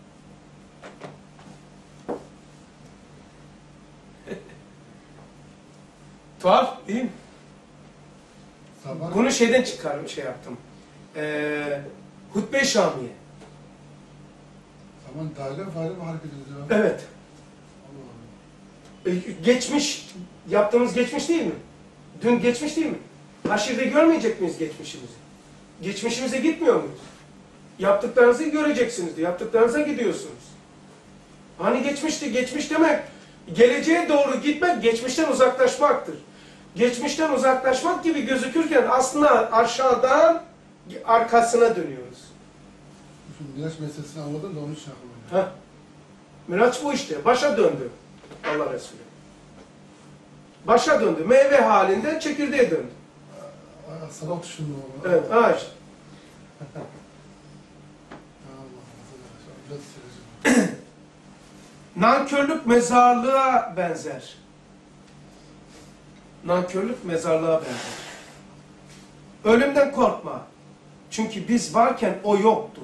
Tuhaf değil mi? Sabah Bunu şeyden çıkarım, şey yaptım. Hutbe-i Şamiye. zaman daire faile mi hareket ediyor? Evet. Allah Allah. Geçmiş, yaptığımız geçmiş değil mi? Dün geçmiş değil mi? Haşirde görmeyecek miyiz geçmişimizi? Geçmişimize gitmiyor muyuz? Yaptıklarınızı göreceksiniz diyor. Yaptıklarınıza gidiyorsunuz. Hani geçmişti, geçmiş demek, geleceğe doğru gitmek geçmişten uzaklaşmaktır. Geçmişten uzaklaşmak gibi gözükürken aslında aşağıdan arkasına dönüyoruz. Şu Miraç meselesini anladın da onun için aklıma geldi. Heh. Miraç bu işte. Başa döndü Allah Resulü. Başa döndü. Meyve halinde çekirdeğe döndü. Sabah düşündüm onu. Evet, ağaç. Biraz söyleyeceğim. Nankörlük mezarlığa benzer. Nankörlük mezarlığa benzer. Ölümden korkma. Çünkü biz varken o yoktu.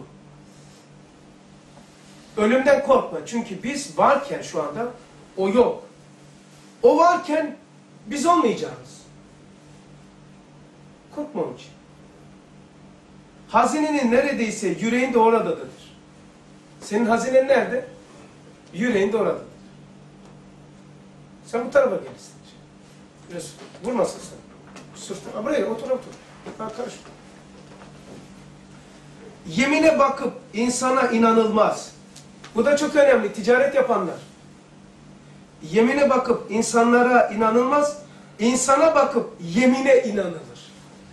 Ölümden korkma. Çünkü biz varken şu anda o yok. O varken biz olmayacağız. Korkma onun için. Hazinenin neredeyse yüreğinde oradadır. Senin hazinen nerede? Yüreğinde oradadır. Sen bu tarafa gelirsin. Biraz vurmasın sen. Sırtına. Buraya otur. Ha, karışma. Yemine bakıp insana inanılmaz. Bu da çok önemli. Ticaret yapanlar. Yemine bakıp insanlara inanılmaz. İnsana bakıp yemine inanılır.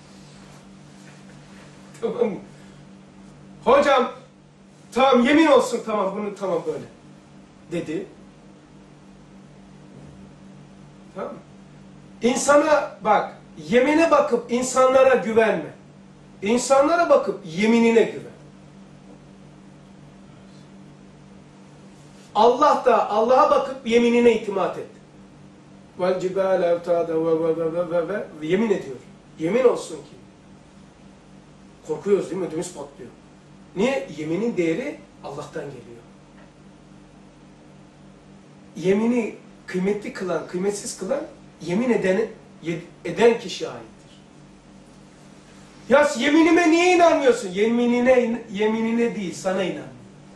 Tamam mı? Hocam tamam yemin olsun tamam bunu tamam böyle dedi. Tamam mı? İnsana bak, yemine bakıp insanlara güvenme. İnsanlara bakıp yeminine güven. Allah da Allah'a bakıp yeminine itimat et. Vel cibâle evtâde ve yemin ediyor. Yemin olsun ki. Korkuyoruz değil mi? Ödümüz patlıyor. Niye? Yeminin değeri Allah'tan geliyor. Yemini kıymetli kılan, kıymetsiz kılan yemin eden kişiye aittir. Ya yeminime niye inanmıyorsun? Yeminine değil, sana inan.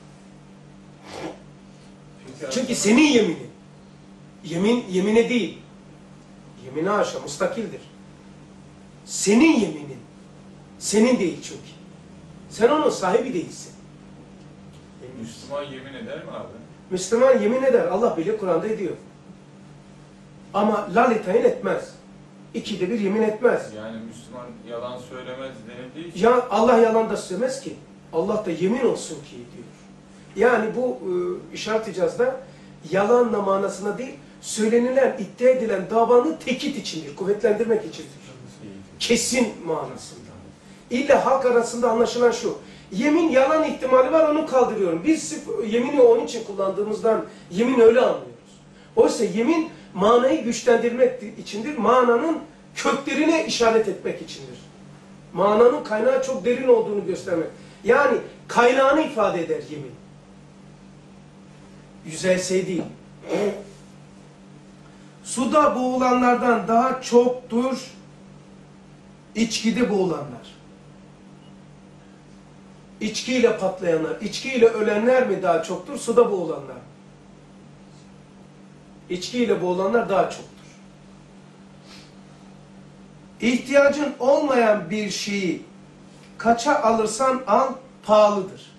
Çünkü senin yeminin. Yemine değil. Yemine haşa, mustakildir. Senin yeminin. Senin değil çünkü. Sen onun sahibi değilsin. Müslüman yemin eder mi abi? Müslüman yemin eder. Allah bile Kur'an'da ediyor. Ama lal-i tayin etmez. İkide bir yemin etmez. Yani Müslüman yalan söylemez denildiği için. Ya Allah yalan da söylemez ki. Allah da yemin olsun ki diyor. Yani bu işaret-i icazda yalanla manasına değil, söylenilen, iddia edilen davanın tekit içindir, kuvvetlendirmek içindir. Kesin manasında. İlla halk arasında anlaşılan şu, yemin yalan ihtimali var onu kaldırıyorum. Biz sırf yemini onun için kullandığımızdan yemin öyle anlıyoruz. Oysa yemin manayı güçlendirmek içindir, mananın köklerine işaret etmek içindir. Mananın kaynağı çok derin olduğunu göstermek. Yani kaynağını ifade eder yemin. Yüzeysel değil. Suda boğulanlardan daha çoktur içkide boğulanlar. İçkiyle patlayanlar, içkiyle ölenler mi daha çoktur, suda boğulanlar? İçkiyle boğulanlar daha çoktur. İhtiyacın olmayan bir şeyi kaça alırsan al, pahalıdır.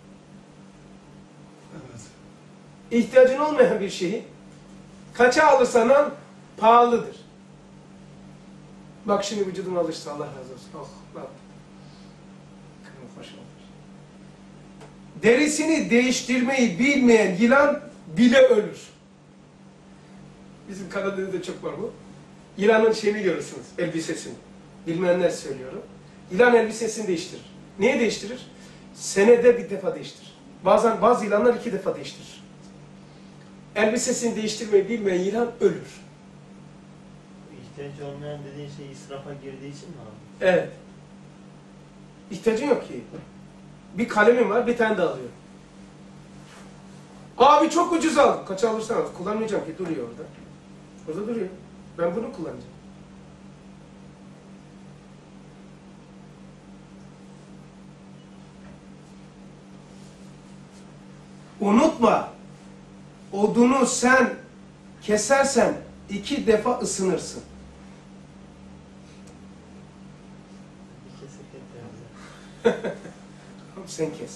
Evet. İhtiyacın olmayan bir şeyi kaça alırsan al, pahalıdır. Bak şimdi vücudun alıştı, Allah razı olsun. Oh, bak. Hoş olmuş. Derisini değiştirmeyi bilmeyen yılan bile ölür. Bizim Karadeniz'de çok var bu. İlanın şeyini görürsünüz, elbisesini. Bilmeyenler söylüyorum. İlan elbisesini değiştirir. Niye değiştirir? Senede bir defa değiştirir. Bazen bazı ilanlar 2 defa değiştirir. Elbisesini değiştirmeyi bilmeyen ilan ölür. İhtiyacı olmayan dediğin şey israfa girdiği için mi abi? Evet. İhtiyacın yok ki. Bir kalemim var, bir tane daha alıyorum. Abi çok ucuz aldım. Kaça alırsan al. Kullanmayacağım ki, duruyor orada. Orada duruyor. Ben bunu kullanacağım. Unutma, odunu sen kesersen 2 defa ısınırsın. Bir kesik yeter. Sen kes.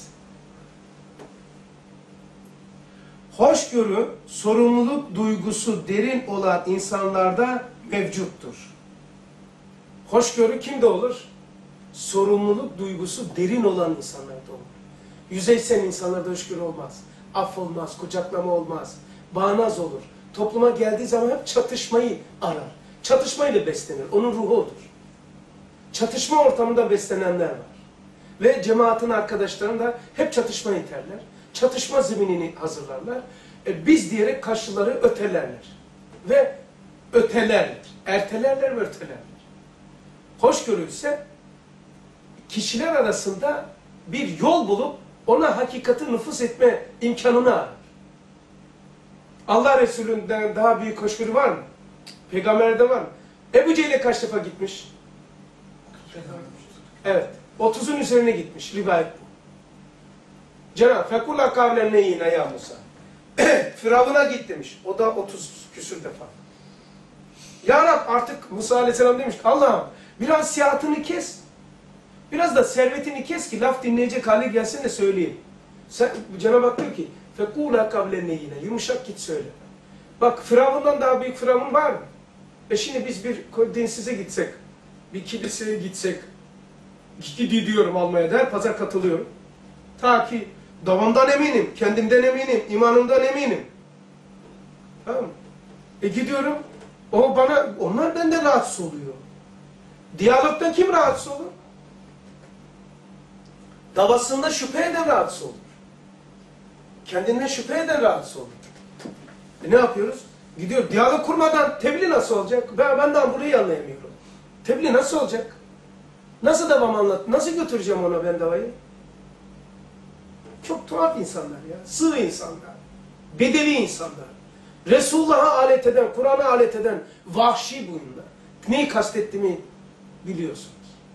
Hoşgörü, sorumluluk duygusu derin olan insanlarda mevcuttur. Hoşgörü kimde olur? Sorumluluk duygusu derin olan insanlarda olur. Yüzeysel insanlarda hoşgörü olmaz. Af olmaz, kucaklama olmaz. Bağnaz olur. Topluma geldiği zaman hep çatışmayı arar. Çatışmayla beslenir. Onun ruhu odur. Çatışma ortamında beslenenler var. Ve cemaatin arkadaşlarını da hep çatışma iterler. Çatışma zeminini hazırlarlar. Biz diyerek karşıları ötelerler. Ve ötelerler. Ertelerler ve ötelerler. Hoşgörü ise kişiler arasında bir yol bulup ona hakikati nüfuz etme imkanını arar. Allah Resulü'nden daha büyük hoşgörü var mı? Peygamber'de var mı? Ebu Cehil'e kaç defa gitmiş? Evet. 30'un üzerine gitmiş. Rivayet bu. Cenab-ı Fekula kavlen neyine ya Musa. Firavun'a git demiş. O da 30 küsür defa. Ya Rab artık Musa Aleyhisselam demiş ki Allah'ım biraz siyahatını kes. Biraz da servetini kes ki laf dinleyecek hale gelsin de söyleyeyim. Cenab-ı Hak diyor ki Fekula kavlen neyine. Yumuşak git söyle. Bak Firavun'dan daha büyük Firavun var mı? Şimdi biz bir dinsize gitsek, bir kiliseye gitsek, gidiyorum Almanya'da, her pazar katılıyorum. Ta ki davamdan eminim, kendimden eminim, imanımdan eminim. Tamam mı? Gidiyorum, onlar benden rahatsız oluyor. Diyalogdan kim rahatsız olur? Davasında şüphe eden rahatsız olur. Kendinden şüphe eden rahatsız olur. Ne yapıyoruz? Gidiyor, diyalog kurmadan tebliğ nasıl olacak? Ben daha burayı anlayamıyorum. Tebliğ nasıl olacak? Nasıl devam anlat? Nasıl götüreceğim ona ben davayı? Çok tuhaf insanlar ya. Sığ insanlar. Bedevi insanlar. Resulullah'a alet eden, Kur'an'a alet eden vahşi bunlar. Neyi kastettiğimi biliyorsunuz.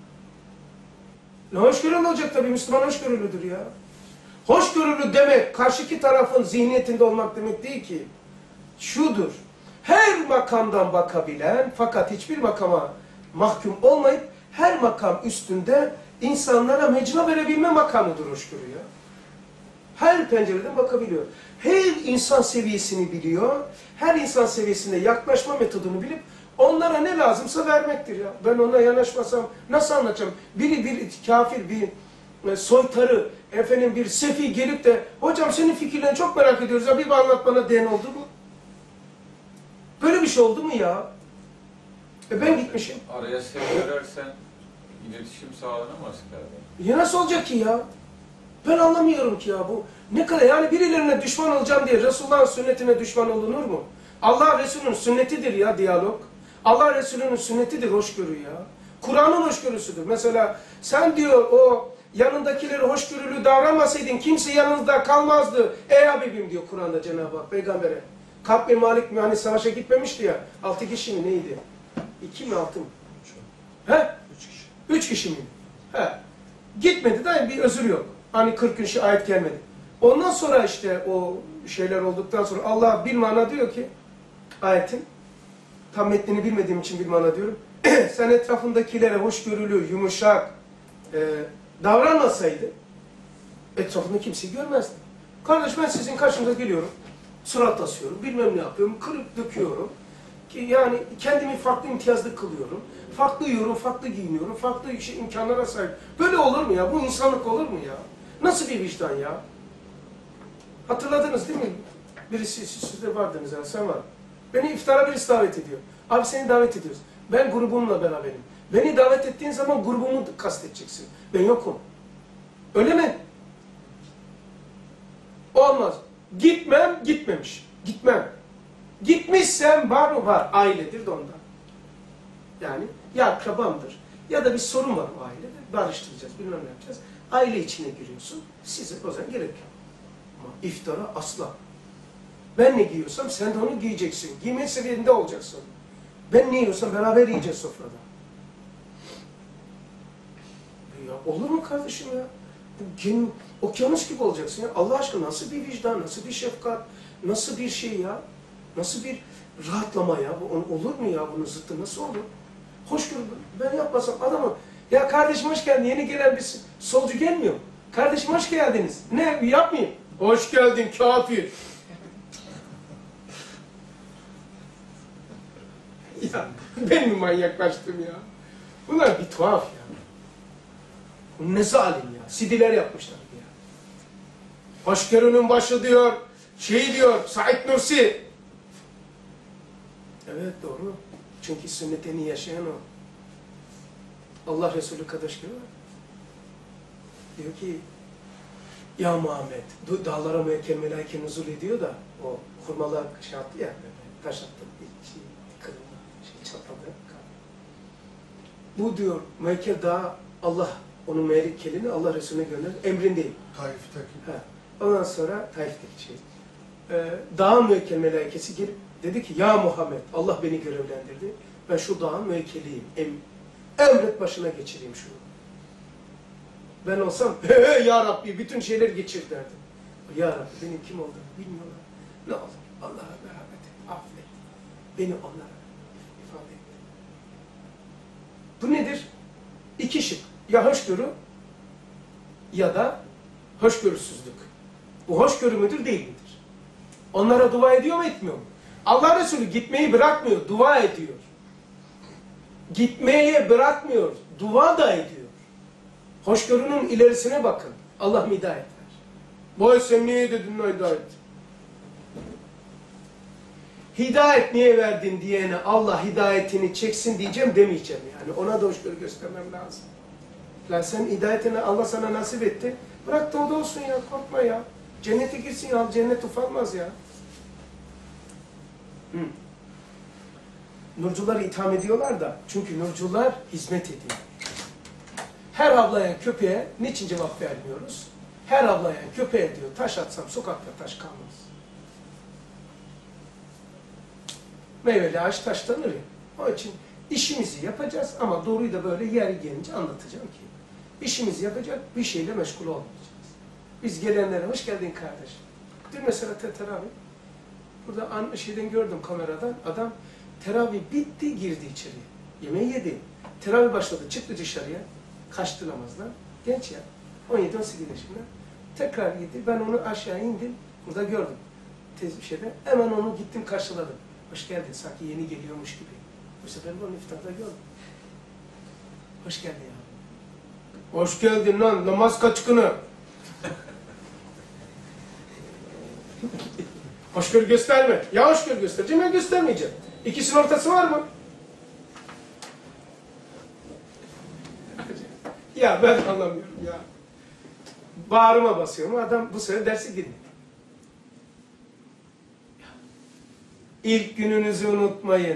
Hoşgörülü olacak tabii. Müslüman hoşgörülüdür ya. Hoşgörülü demek karşıki tarafın zihniyetinde olmak demek değil ki. Şudur. Her makamdan bakabilen fakat hiçbir makama mahkum olmayıp her makam üstünde insanlara mecra verebilme makamıdır hoşgörü ya. Her pencereden bakabiliyor. Her insan seviyesini biliyor. Her insan seviyesinde yaklaşma metodunu bilip onlara ne lazımsa vermektir ya. Ben ona yanaşmasam nasıl anlatacağım? Bir kafir, bir soytarı, bir sefi gelip de hocam senin fikirlerini çok merak ediyoruz ya bir anlat bana diyen oldu mu? Böyle bir şey oldu mu ya? Ben gitmişim. Araya seviyorlarsan iletişim sağlanamaz galiba. Ya nasıl olacak ki ya? Ben anlamıyorum ki ya bu. Ne kadar yani birilerine düşman olacağım diye Resulullah'ın sünnetine düşman olunur mu? Allah Resulü'nün sünnetidir ya diyalog. Allah Resulü'nün sünnetidir hoşgörü ya. Kur'an'ın hoşgörüsüdür. Mesela sen diyor o yanındakileri hoşgörülü davranmasaydın kimse yanınızda kalmazdı. Ey Habibim diyor Kur'an'da Cenab-ı Hak Peygamber'e. Ka'b bin Malik hani savaşa gitmemişti ya. 6 kişi mi neydi? 2 mi 6 mı? He? 3 kişi. 3 kişi miydi? He. Gitmedi de bir özür yok. Hani 40 gün ayet gelmedi. Ondan sonra işte o şeyler olduktan sonra Allah bir mana diyor ki ayetin tam metnini bilmediğim için bir mana diyorum. Sen etrafındakilere hoşgörülü, yumuşak davranmasaydı etrafında kimseyi görmezdin. Kardeş ben sizin karşınıza geliyorum. Surat asıyorum, bilmem ne yapıyorum, kırıp döküyorum. Ki yani kendimi farklı imtiyazlı kılıyorum. Farklı yiyorum, farklı giyiniyorum, farklı imkanlara sahip. Böyle olur mu ya? Bu insanlık olur mu ya? Nasıl bir vicdan ya? Hatırladınız değil mi? Birisi sizde vardınız yani sen var. Beni iftara birisi davet ediyor. Abi seni davet ediyoruz. Ben grubumla beraberim. Beni davet ettiğin zaman grubumu kastedeceksin. Ben yokum. Öyle mi? Olmaz. Gitmem, gitmemiş. Gitmem. Gitmişsem var mı? Var. Ailedir de ondan. Yani ya akrabamdır ya da bir sorun var o ailede. Barıştıracağız, bilmem ne yapacağız. Aile içine giriyorsun. Size o zaman gerek yok. Ama iftara asla. Ben ne giyiyorsam sen de onu giyeceksin. Giyme seviyende olacaksın. Ben ne yiyorsam beraber yiyeceğiz sofrada. Ya olur mu kardeşim ya? Bu okyanus gibi olacaksın ya. Allah aşkına nasıl bir vicdan, nasıl bir şefkat, nasıl bir şey ya? Nasıl bir rahatlama ya? Bu olur mu ya? Bunun zıttı nasıl olur? Hoşgörü ben yapmasam adamı. Ya kardeşim hoş geldin. Yeni gelen bir solcu gelmiyor. Kardeşim hoş geldiniz. Ne yapmayayım? Hoş geldin kafir. Ya ben mi manyaklaştım ya? Bunlar bir tuhaf ya. Bu ne zalim ya. Sidiler yapmışlar ya. Hoşgörünün başı diyor. Şey diyor. Said Nursi. Evet doğru. Çünkü sünnetini yaşayan o. Allah Resulü kadar gibi var. Diyor ki ya Muhammed dağlara melaike nuzul ediyor da o hurmalar şey attı ya taş attı. Çatladı. Bu diyor Mekke'de daha Allah onun melekelini Allah Resulüne gönderir. Emrindeyim. Taif'teki. Ondan sonra Taif'teki şey. Dağın müekkel melaikesi gelip dedi ki ya Muhammed Allah beni görevlendirdi. Ben şu dağın müekkeliyim. Emret başına geçireyim şunu. Ben olsam ya Rabbi bütün şeyler geçir derdim. Ya Rabbi benim kim olduğunu bilmiyorlar. Ne olur Allah'a merhamet et. Affet. Beni onlara ifade et. Bu nedir? İki şık. Ya hoşgörü ya da hoşgörüsüzlük. Bu hoşgörü müdür değil midir? Onlara dua ediyor mu etmiyor mu? Allah Resulü gitmeyi bırakmıyor, dua ediyor. Gitmeye bırakmıyor, dua da ediyor. Hoşgörünün ilerisine bakın. Allah hidayet ver. Boy sen niye dedin o hidayet? Hidayet niye verdin diyene Allah hidayetini çeksin diyeceğim demeyeceğim yani. Ona da hoşgörü göstermem lazım. Lan sen hidayetini Allah sana nasip etti. Bırak da o da olsun ya, korkma ya. Cennete girsin ya, cennet ufanmaz ya. Nurcuları itham ediyorlar da, çünkü nurcular hizmet ediyor. Her avlayan köpeğe niçin cevap vermiyoruz? Her avlayan köpeğe diyor, taş atsam sokakta taş kalmaz. Meyveli ağaç taşlanır ya. Onun için işimizi yapacağız ama doğruyu da böyle yeri gelince anlatacağım ki. İşimizi yapacak, bir şeyle meşgul olmayacağız. Biz gelenlere hoş geldin kardeş. Dün mesela teravih. Burada şeyden gördüm kameradan. Adam teravih bitti girdi içeriye. Yemeği yedi. Teravih başladı çıktı dışarıya. Kaçtı namazdan. Genç ya. 17-18 yaşında. Tekrar gitti. Ben onu aşağı indim. Burada gördüm. Tez bir şeyde. Hemen onu gittim karşıladım. Hoş geldin. Sanki yeni geliyormuş gibi. Bu sefer onu iftarda gördüm. Hoş geldin ya. Hoş geldin lan. Namaz kaçkını. Hoşgörü gösterme. Ya hoşgörü göstereceğim ya göstermeyeceğim. İkisinin ortası var mı? Ya ben anlamıyorum ya. Bağrıma basıyorum. Adam bu sefer dersi dinledi. İlk gününüzü unutmayın.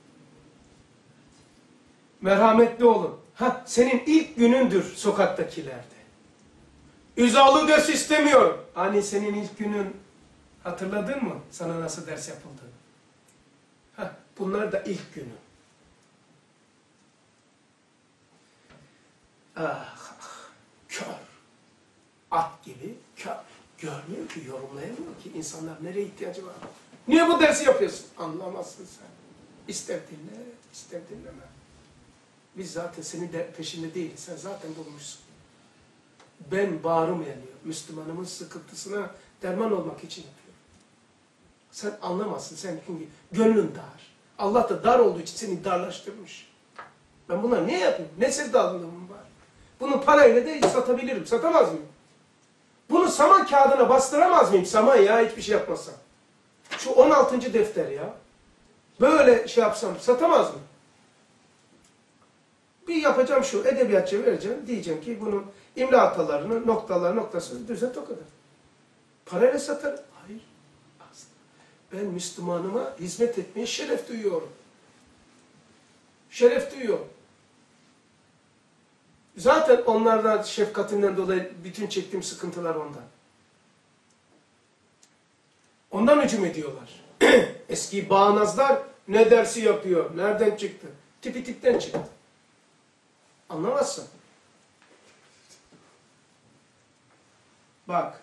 Merhametli olun. Senin ilk günündür sokaktakilerde. Üzalı ders istemiyor. Hani senin ilk günün hatırladın mı? Sana nasıl ders yapıldığını. Bunlar da ilk günü. Kör. At gibi kör. Görmüyor ki, yorumlayamıyor ki. İnsanlar nereye ihtiyacı var? Niye bu dersi yapıyorsun? Anlamazsın sen. İster dinle, ister dinleme. Biz zaten senin peşinde değiliz. Sen zaten bulmuşsun. Ben bağrım yanıyor. Müslümanımın sıkıntısına derman olmak için yapıyorum. Sen anlamazsın. Sen çünkü gönlün dar. Allah da dar olduğu için seni darlaştırmış. Ben bunları ne yapayım? Ne sevdalılığım var? Bunu parayla da satabilirim. Satamaz mıyım? Bunu saman kağıdına bastıramaz mıyım? Saman ya hiçbir şey yapmasam. Şu 16. defter ya. Böyle şey yapsam satamaz mı? Bir yapacağım şu, edebiyatçıya vereceğim. Diyeceğim ki bunun imla hatalarını, noktalar, noktasız düzelt o kadar. Parayla satarım. Hayır. Ben Müslümanıma hizmet etmeye şeref duyuyorum. Şeref duyuyorum. Zaten onlardan şefkatimden dolayı bütün çektiğim sıkıntılar ondan. Ondan hücum ediyorlar. Eski bağnazlar ne dersi yapıyor? Nereden çıktı? Tipi tipten çıktı. Anlamazsın. Bak.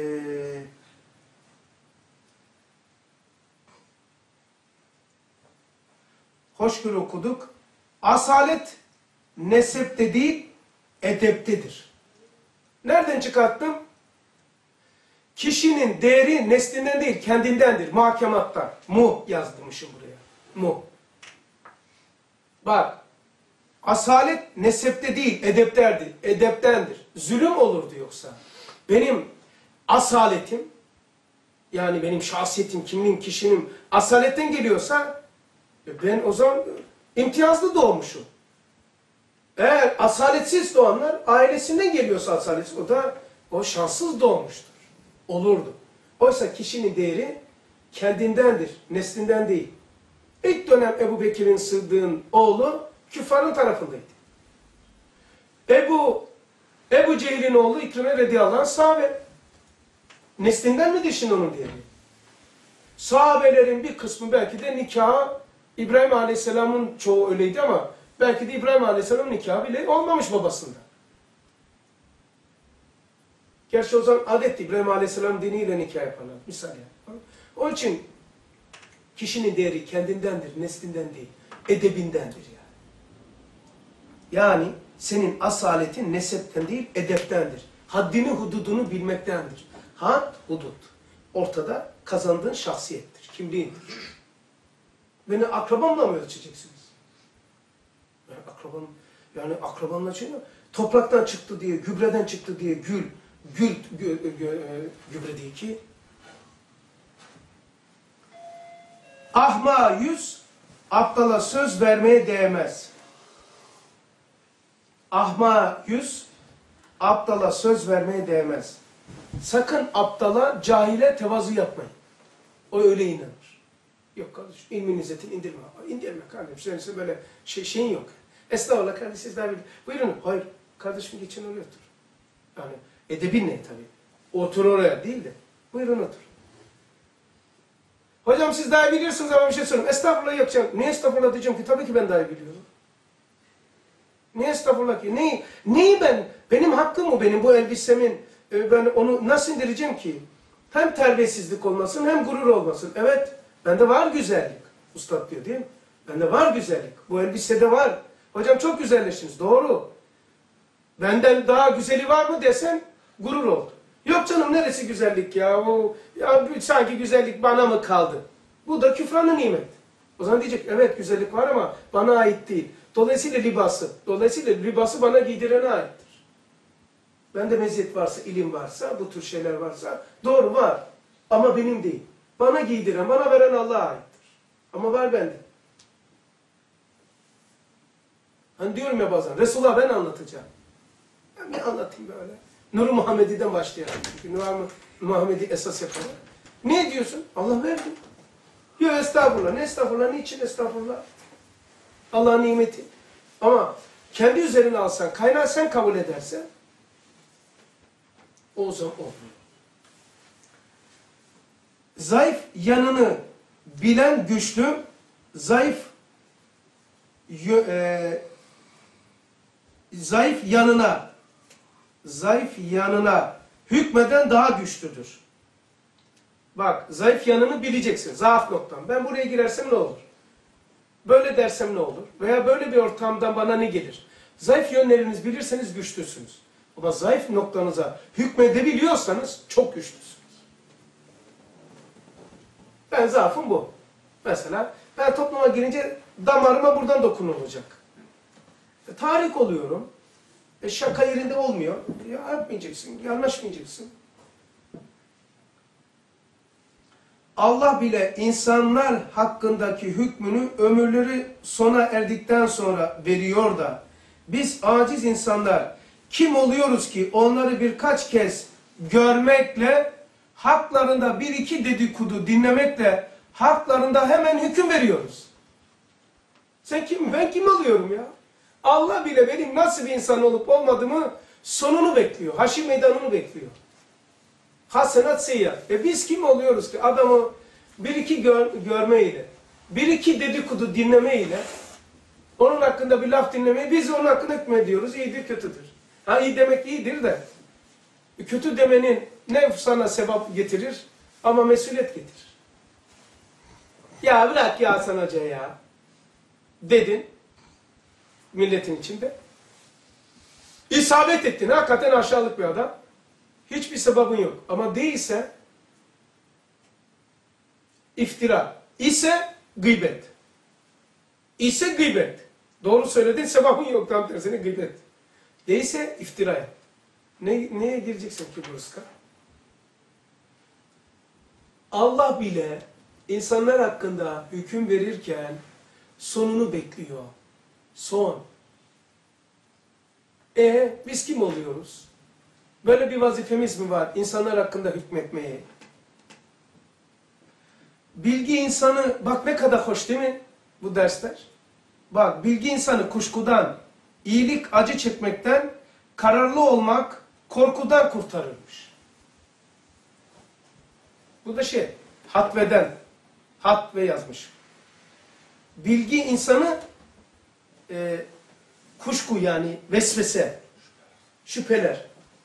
Hoşgörü okuduk. Asalet nesepte değil, edeptedir. Nereden çıkarttım? Kişinin değeri neslinden değil, kendindendir. Muhakemattan. Mu yazdırmışım buraya. Mu. Bak. Asalet nesepte değil, edeptendir. Zulüm olurdu yoksa. Benim asaletim, yani benim şahsiyetim, kimliğim, kişinin asaletten geliyorsa, ben o zaman imtiyazlı doğmuşum. Eğer asaletsiz doğanlar, ailesinden geliyorsa asaletsiz, o şanssız doğmuştur. Olurdu. Oysa kişinin değeri kendindendir, neslinden değil. İlk dönem Ebu Bekir'in Sıddık'ın oğlu küffarın tarafındaydı. Ebu Cehil'in oğlu İkrime radıyallahu anh sahabe. Neslinden midir şimdi onun değeri? Sahabelerin bir kısmı belki de nikahı, İbrahim Aleyhisselam'ın çoğu öyleydi ama belki de İbrahim Aleyhisselam'ın nikahı bile olmamış babasında. Gerçi o zaman adetti İbrahim Aleyhisselam diniyle nikah yaparlar. Misal yani. Onun için kişinin değeri kendindendir, neslinden değil, edebindendir yani. Yani senin asaletin nesepten değil, edeptendir. Haddini, hududunu bilmektendir. Had, hudut. Ortada kazandığın şahsiyettir, kimliğindir. Beni akrabamla mı ölçeceksiniz? Yani akrabamla şey mi? Topraktan çıktı diye, gübreden çıktı diye gübre değil ki. Ahma yüz, aptala söz vermeye değmez. Ahma yüz, aptala söz vermeye değmez. Sakın aptala, cahile tevazu yapmayın. O öyle inanır. Yok kardeşim, ilmin izzetini indirme. İndirme kardeşim, senin böyle şeyin yok. Estağfurullah kardeşim, siz daha bilin. Buyurun, hayır. Kardeşim geçin oraya otur. Yani edebin ne tabii. Otur oraya değil de. Buyurun otur. Hocam siz daha iyi biliyorsunuz ama bir şey söyleyeyim. Estağfurullah yok canım. Niye estağfurullah diyeceğim ki? Tabii ki ben daha iyi biliyorum. Niye estağfurullah ki? Neyi ben? Benim hakkım mı benim bu elbisemin? Ben onu nasıl indireceğim ki? Hem terbiyesizlik olmasın hem gurur olmasın. Evet, bende var güzellik. Ustad diyor değil mi? Bende var güzellik. Bu elbisede var. Hocam çok güzelleştiniz. Doğru. Benden daha güzeli var mı desen gurur oldu. Yok canım neresi güzellik ya? Ya sanki güzellik bana mı kaldı? Bu da küfranı nimet. O zaman diyecek evet güzellik var ama bana ait değil. Dolayısıyla libası bana giydirene aittir. Bende meziyet varsa, ilim varsa, bu tür şeyler varsa doğru var. Ama benim değil. Bana giydiren, bana veren Allah'a aittir. Ama var bende. Hani diyorum ya bazen, Resulullah ben anlatacağım. Ben bir anlatayım böyle. Nur-u Muhammedi'den başlayalım. Çünkü Nur-u Muhammedi esas yapalım. Niye diyorsun? Allah verdi. Yok estağfurullah. Ne estağfurullah? Niçin estağfurullah? Allah'ın nimeti. Ama kendi üzerine alsan, kaynağı sen kabul edersen o zaman olmuyor. Zayıf yanını bilen güçlü, zayıf yanına hükmeden daha güçlüdür. Bak, zayıf yanını bileceksin. Zaaf noktam. Ben buraya girersem ne olur? Böyle dersem ne olur? Veya böyle bir ortamdan bana ne gelir? Zayıf yönlerinizi bilirseniz güçlüsünüz. Ama zayıf noktanıza hükmedebiliyorsanız çok güçlüsünüz. Ben zaafım bu. Mesela ben topluma girince damarıma buradan dokunulacak. Tahrik oluyorum. Şaka yerinde olmuyor. Yapmayacaksın, yanaşmayacaksın. Allah bile insanlar hakkındaki hükmünü ömürleri sona erdikten sonra veriyor da biz aciz insanlar kim oluyoruz ki onları birkaç kez görmekle, haklarında bir iki dedikodu dinlemekle haklarında hemen hüküm veriyoruz. Sen kim? Ben kim oluyorum ya? Allah bile benim nasıl bir insan olup olmadığımı sonunu bekliyor. Haşir meydanını bekliyor. Hasenat seyyat. Biz kim oluyoruz ki adamı bir iki görmeyle, bir iki dedikodu dinlemeyle, onun hakkında bir laf dinlemeyi biz onun hakkında hükmediyoruz. İyidir, kötüdür. Ha iyi demek iyidir de kötü demenin ne sana sevap getirir ama mesuliyet getirir. Ya bırak ya Hasan Hoca ya dedin milletin içinde. İsabet ettin. Hakikaten aşağılık bir adam. Hiçbir sebebin yok. Ama değilse iftira. İse gıybet. İse gıybet. Doğru söyledin, sebebin yok. Tam tersine gıybet. Değilse iftiraya. Neye gireceksin ki bu rızka? Allah bile insanlar hakkında hüküm verirken sonunu bekliyor. Son. Biz kim oluyoruz? Böyle bir vazifemiz mi var? İnsanlar hakkında hükmetmeye. Bilgi insanı, bak ne kadar hoş değil mi bu dersler? Bak bilgi insanı kuşkudan, iyilik acı çekmekten, kararlı olmak korkudan kurtarırmış. Bu da Hatveden, Hatve yazmış. Bilgi insanı kuşku yani vesvese, şüpheler.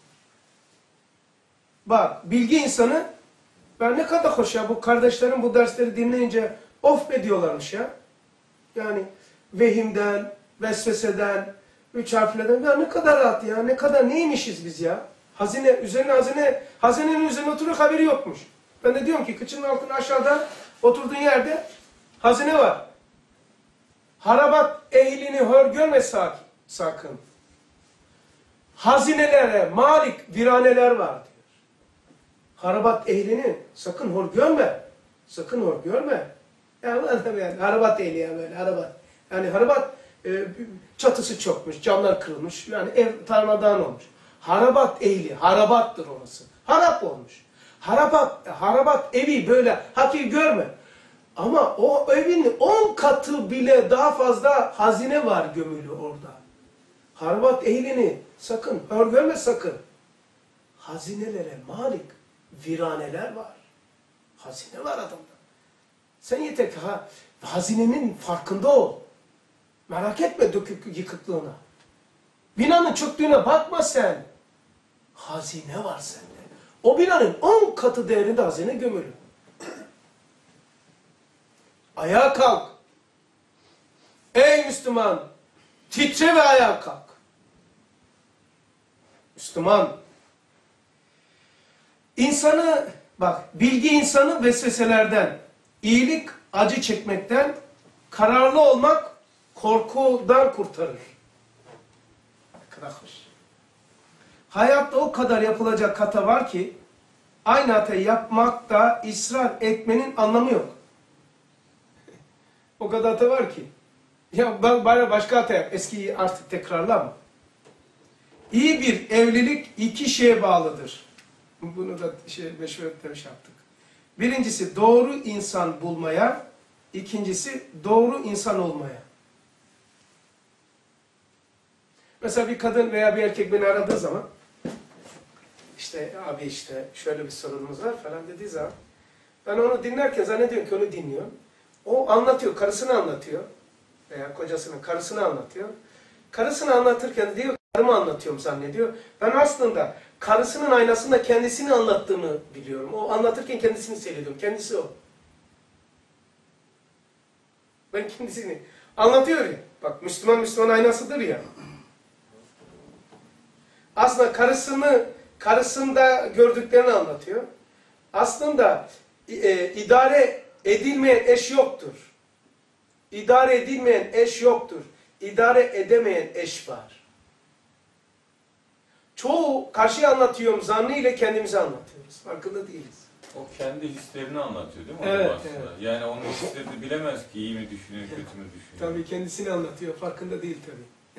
Bak bilgi insanı, ben ne kadar hoş ya bu kardeşlerim bu dersleri dinleyince of ediyorlarmış ya. Yani vehimden, vesveseden, üç harflerden ya ne kadar rahat ya, ne kadar neymişiz biz ya. Hazine, üzerine hazine, hazinenin üzerine oturuyor haberi yokmuş. Ben de diyorum ki kıçının altında aşağıda oturduğun yerde hazine var. Harabat ehlini hor görme sakın. Hazinelere malik viraneler var diyor. Harabat ehlini sakın hor görme. Sakın hor görme. Yani harabat ehli ya böyle harabat. Yani harabat çatısı çökmüş, camlar kırılmış. Yani ev darmadağın olmuş. Harabat ehli, harabattır orası. Harap olmuş. Harabat evi böyle hakir görme. Ama o evin 10 katı bile daha fazla hazine var gömülü orada. Harabat ehlini sakın, hor görme sakın. Hazinelere malik, viraneler var. Hazine var adamda. Sen yeter ki hazinenin farkında ol. Merak etme dökük yıkıklığına. Binanın çöktüğüne bakma sen. Hazine var sende. O binanın 10 katı değerinde hazine gömülü. Ayağa kalk. Ey Müslüman! Titre ve ayağa kalk. Müslüman. İnsanı, bak bilgi insanı vesveselerden, iyilik acı çekmekten, kararlı olmak korkudan kurtarır. Ne kadar hoş. Hayatta o kadar yapılacak hata var ki, aynı hatayı yapmakta ısrar etmenin anlamı yok. O kadar hata var ki. Ya bari başka hata yap. Eskiyi artık tekrarlama. İyi bir evlilik iki şeye bağlıdır. Bunu da meşhur etmiş yaptık. Birincisi doğru insan bulmaya, ikincisi doğru insan olmaya. Mesela bir kadın veya bir erkek beni aradığı zaman, işte abi işte şöyle bir sorunumuz var falan dediği zaman, ben onu dinlerken zannediyorum ki onu dinliyor. O anlatıyor, karısını anlatıyor. Veya kocasının karısını anlatıyor. Karısını anlatırken diyor, karımı anlatıyorum zannediyor. Ben aslında karısının aynasında kendisini anlattığını biliyorum. O anlatırken kendisini seyrediyorum. Kendisi o. Ben kendisini anlatıyor ya. Bak Müslüman aynasıdır ya. Aslında karısında gördüklerini anlatıyor. Aslında idare edilmeyen eş yoktur. İdare edilmeyen eş yoktur. İdare edemeyen eş var. çoğu karşıya anlatıyorum zannıyla kendimize anlatıyoruz. Farkında değiliz. O kendi hislerini anlatıyor değil mi? Evet, Adam aslında? evet. Yani onun hislerini bilemez ki iyi mi düşünüyor, kötü mü düşünüyor. Tabii kendisini anlatıyor. Farkında değil tabii.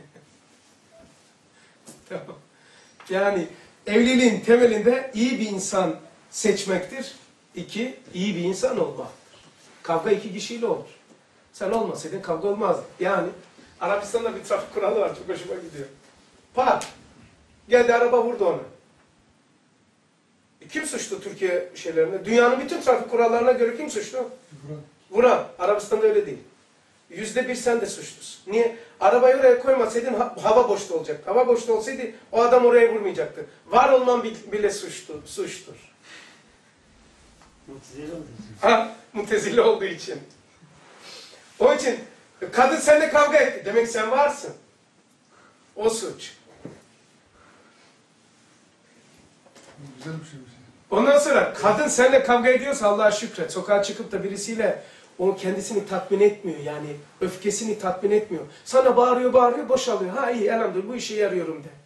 Tamam. Yani evliliğin temelinde iyi bir insan seçmektir. 2, iyi bir insan olmaktır. Kavga 2 kişiyle olur. Sen olmasaydın kavga olmazdı. Yani Arabistan'da bir trafik kuralı var. Çok hoşuma gidiyor. Park. Geldi araba vurdu onu. Kim suçlu Türkiye şeylerinde? Dünyanın bütün trafik kurallarına göre kim suçlu? Burak, Vuran. Arabistan'da öyle değil. %1 sen de suçlusun. Niye? Arabayı oraya koymasaydın hava boşta olacaktı. Hava boşta olsaydı o adam oraya vurmayacaktı. Var olman bile suçtur. Mutezile olduğu için. Ha, mutezile olduğu için. Onun için kadın seninle kavga etti. Demek sen varsın. O suç. bu güzel bir şey. Ondan sonra kadın seninle kavga ediyorsa Allah'a şükret. Sokağa çıkıp da birisiyle o kendisini tatmin etmiyor. Yani öfkesini tatmin etmiyor. Sana bağırıyor, boşalıyor. Ha iyi elhamdülillah bu işe yarıyorum de.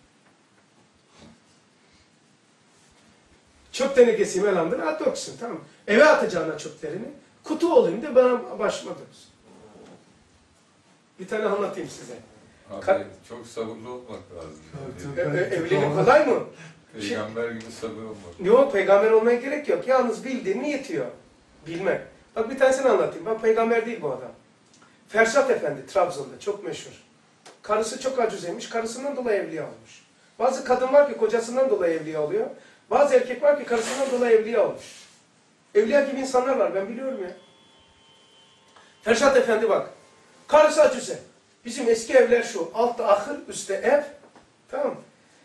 Çöp tenekesiyim elhamdülillah at döksün tamam mı? Eve atacağına çöplerini. Kutu olayım de bana başıma döksün. Bir tane anlatayım size. Abi çok sabırlı olmak lazım. Evlilik kolay mı? Peygamber gibi sabır olmak. Yok peygamber olmaya gerek yok. Yalnız bildiğin yetiyor. Bilmek. Bak bir tanesini anlatayım. Bak peygamber değil bu adam. Ferşat Efendi Trabzon'da çok meşhur. Karısı çok acuzeymiş. Karısından dolayı evliya olmuş. Bazı kadın var ki kocasından dolayı evliya oluyor. Bazı erkek var ki karısından dolayı evliya olmuş. Evliya gibi insanlar var ben biliyorum ya. Ferşat Efendi bak. Karısı acuze. Bizim eski evler şu. Altta ahır, üstte ev. Tamam mı?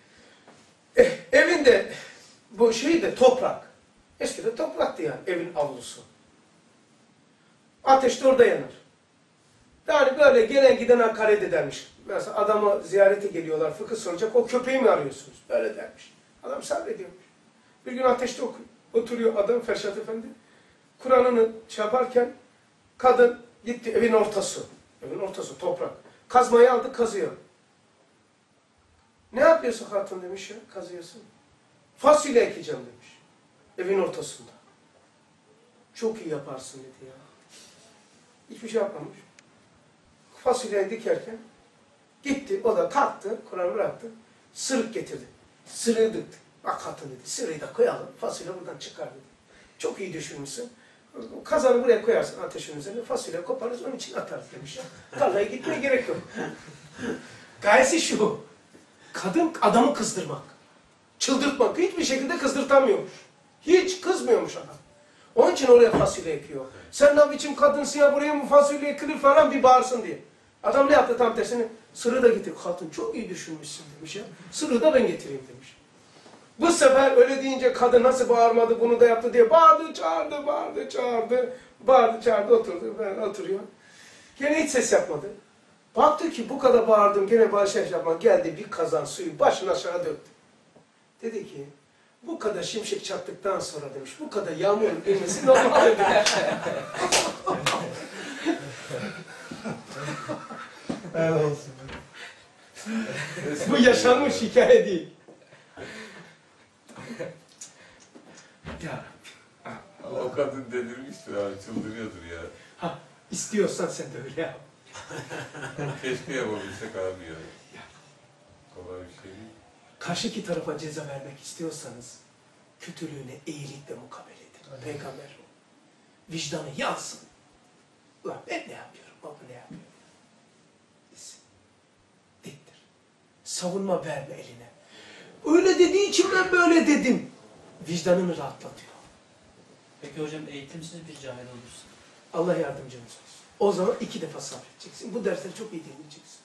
Evinde bu şey de toprak. Eskiden topraktı yani evin avlusu. Ateş de orada yanar. Yani böyle gelen giden hakaret edermiş. Mesela adamı ziyarete geliyorlar fıkıh soracak. O köpeği mi arıyorsunuz? Böyle dermiş. Adam sabrediyormuş. Bir gün ateşte oturuyor adam Ferşat Efendi. Kur'an'ını çarparken kadın gitti evin ortası. Evin ortası toprak. Kazmayı aldı kazıyor. Ne yapıyorsun hatun demiş ya kazıyorsun. Fasulye ekeceğim demiş. Evin ortasında. Çok iyi yaparsın dedi ya. Hiçbir şey yapmamış. Fasulyeyi dikerken gitti o da kalktı Kur'an'ı bıraktı. Sırık getirdi. Sırığı dıktı. Bak hatun dedi sırığı da koyalım fasulye buradan çıkar dedi. Çok iyi düşünmüşsün. Kazanı buraya koyarsın ateşin üzerine fasulye koparırız onun için atarız demiş. Tarlaya gitmeye gerek yok. Gayesi şu. Kadın adamı kızdırmak. Çıldırtmak. Hiçbir şekilde kızdırtamıyormuş. Hiç kızmıyormuş adam. Onun için oraya fasulye ekiyor. Sen ne biçim kadınsın ya buraya mı fasulye ekilir falan bir bağırsın diye. Adam ne yaptı tam tersini? Sırrı da getir. Hatun çok iyi düşünmüşsün demiş ya. Sırrı da ben getireyim demiş. Bu sefer öyle deyince kadın nasıl bağırmadı bunu da yaptı diye bağırdı çağırdı bağırdı çağırdı. Bağırdı çağırdı oturdu. Ben oturuyor. Gene hiç ses yapmadı. Baktı ki bu kadar bağırdım gene bağırış yapmak geldi bir kazan suyu başına aşağı döktü. Dedi ki bu kadar şimşek çaktıktan sonra demiş bu kadar yağmurun inmesi normal dedi. Helal olsun. Bu yaşanmış hikaye değil. Ya Ama o kadın delirmiştir abi, çıldırıyordur ya. ha, istiyorsan sen de öyle yap. Keşke yapabilsek abi ya. Kolay bir şey değil. Karşıki tarafa ceza vermek istiyorsanız kötülüğüne iyilikle mukabele edin. Peygamber o. Vicdanı yansın. Ulan ben ne yapıyorum, o ne yapıyor? Desin. Dittir. Savunma verme eline. Öyle dediği için ben böyle dedim. Vicdanını rahatlatıyor. Peki hocam eğitimsiz bir cahil olursa? Allah yardımcımız olsun. O zaman 2 defa sabredeceksin. Bu dersleri çok iyi dinleyeceksin.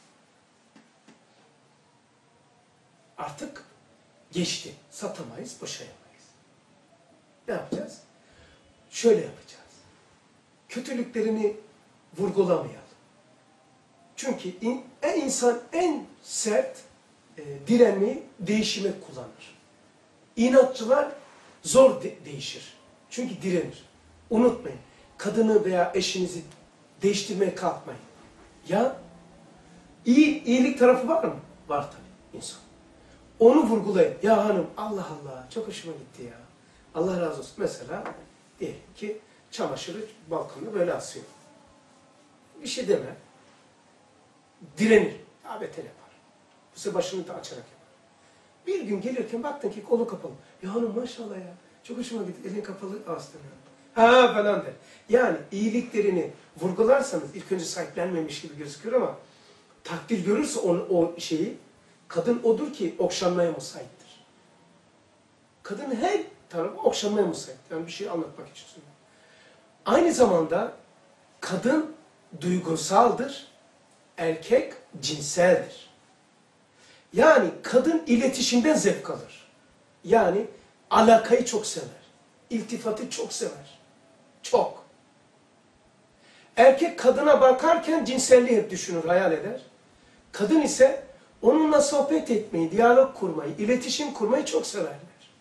Artık geçti. Satamayız, boşayamayız. Ne yapacağız? Şöyle yapacağız. Kötülüklerini vurgulamayalım. Çünkü insan en sert direnmeyi değişime kullanır. İnatçılar zor değişir. Çünkü direnir. Unutmayın. Kadını veya eşinizi değiştirmeye kalkmayın. Ya iyilik tarafı var mı? Var tabii insan. Onu vurgulayın. Ya hanım Allah Allah çok hoşuma gitti ya. Allah razı olsun. Mesela diyelim ki çamaşırı balkonda böyle asıyor. Bir şey deme. Direnir. Daha beter yapar. Bu sefer başını da açarak yapar. Bir gün gelirken baktın ki kolu kapalı. Ya hanım maşallah ya. Çok hoşuma gitti. Elin kapalı aslanım. Ha falan der. Yani iyiliklerini vurgularsanız ilk önce sahiplenmemiş gibi gözüküyor ama takdir görürse o şeyi kadın odur ki okşanmaya müsaittir. Kadın her tarafı okşanmaya müsait. Yani bir şey anlatmak için söylüyorum. Aynı zamanda kadın duygusaldır, erkek cinseldir. Yani kadın iletişimden zevk alır. Yani alakayı çok sever. İltifatı çok sever. Çok. Erkek kadına bakarken cinselliği hep düşünür, hayal eder. Kadın ise onunla sohbet etmeyi, diyalog kurmayı, iletişim kurmayı çok severler.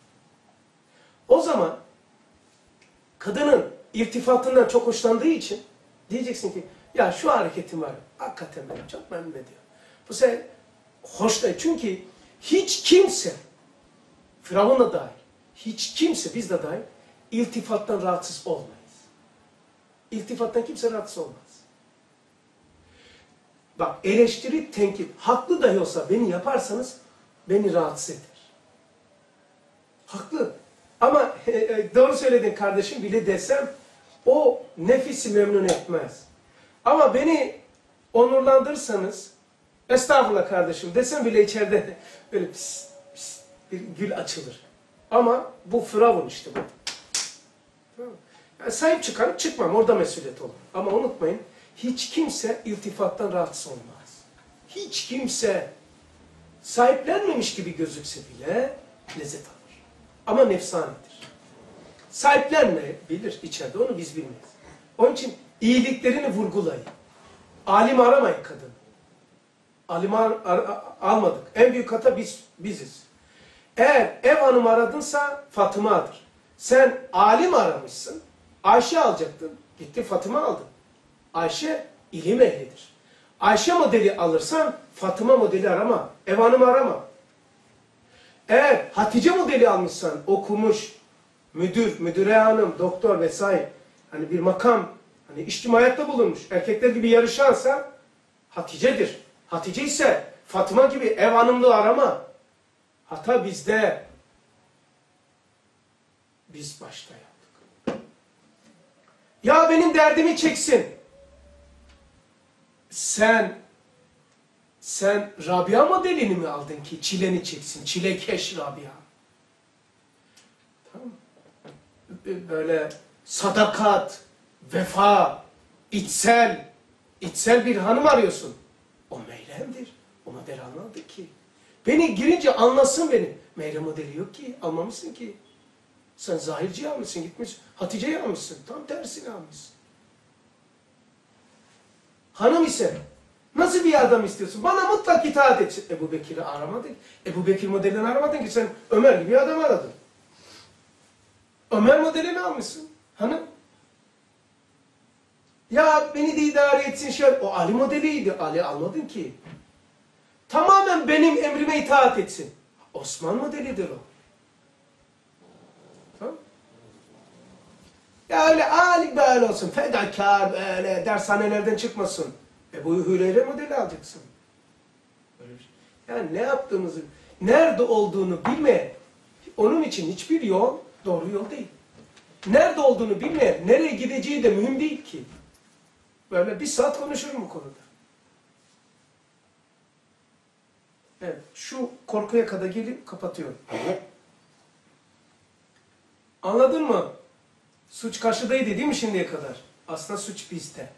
O zaman kadının irtifatından çok hoşlandığı için diyeceksin ki ya şu hareketin var. Hakikaten beni çok memnun ediyor. Bu sefer hoş değil. Çünkü hiç kimse, Firavun da dahil, hiç kimse, biz de dahil, iltifattan rahatsız olmayız. İltifattan kimse rahatsız olmaz. Bak eleştiri, tenkit, haklı dahi olsa beni yaparsanız beni rahatsız eder. Haklı. Ama doğru söyledin kardeşim bile desem o nefisi memnun etmez. Ama beni onurlandırırsanız estağfurullah kardeşim desem bile içeride böyle pis, pis bir gül açılır. Ama bu Firavun işte bu. Yani sahip çıkarım çıkmam orada mesuliyet olur. Ama unutmayın hiç kimse iltifattan rahatsız olmaz. Hiç kimse sahiplenmemiş gibi gözükse bile lezzet alır. Ama nefsanidir. Sahiplenmeyebilir içeride onu biz bilmeyiz. Onun için iyiliklerini vurgulayın. Alim aramayın kadın. Alim almadık. En büyük hata biziz. Eğer ev hanımı aradınsa Fatıma'dır. Sen alim aramışsın. Ayşe alacaktın. Gitti Fatıma aldın. Ayşe ilim ehlidir. Ayşe modeli alırsan Fatıma modeli arama. Ev hanımı arama. Eğer Hatice modeli almışsan okumuş, müdür, müdüre hanım, doktor vesaire hani bir makam, hani içtimaiyatta bulunmuş erkekler gibi yarışansa Hatice'dir. Hatice ise Fatıma gibi ev hanımlığı arama. Hata bizde. Biz başta yaptık. Ya benim derdimi çeksin. Sen Rabia modelini mi aldın ki çileni çeksin? Çilekeş Rabia. Tamam mı? Böyle sadakat, vefa, içsel bir hanım arıyorsun. O Meyrem'dir. O model almadı ki. Beni girince anlasın beni. Meyrem modeli yok ki. Almamışsın ki. Sen Zahirci'yi almışsın. Gitmiş Hatice'yi almışsın. Tam tersini almışsın. Hanım ise nasıl bir adam istiyorsun? Bana mutlak itaat etsin. Ebu Bekir'i aramadın. Ebu Bekir modelini aramadın ki sen Ömer gibi bir adam aradın. Ömer modelini almışsın. Hanım. Ya beni de idare etsin şöyle. O Ali modeliydi. Ali almadın ki. Tamamen benim emrime itaat etsin. Osman modelidir o. Tamam. Ya öyle Ali böyle olsun. Fedakar böyle dershanelerden çıkmasın. Ebu Hüreyre modeli alacaksın. Böyle bir şey. Yani ne yaptığımızı, nerede olduğunu bilmeyen, onun için hiçbir yol doğru yol değil. Nerede olduğunu bilmeyen, nereye gideceği de mühim değil ki. Böyle bir saat konuşurum bu konuda. Evet, şu korkuya kadar gelip kapatıyorum. Anladın mı? Suç karşıdaydı değil mi şimdiye kadar? Aslında suç bizde.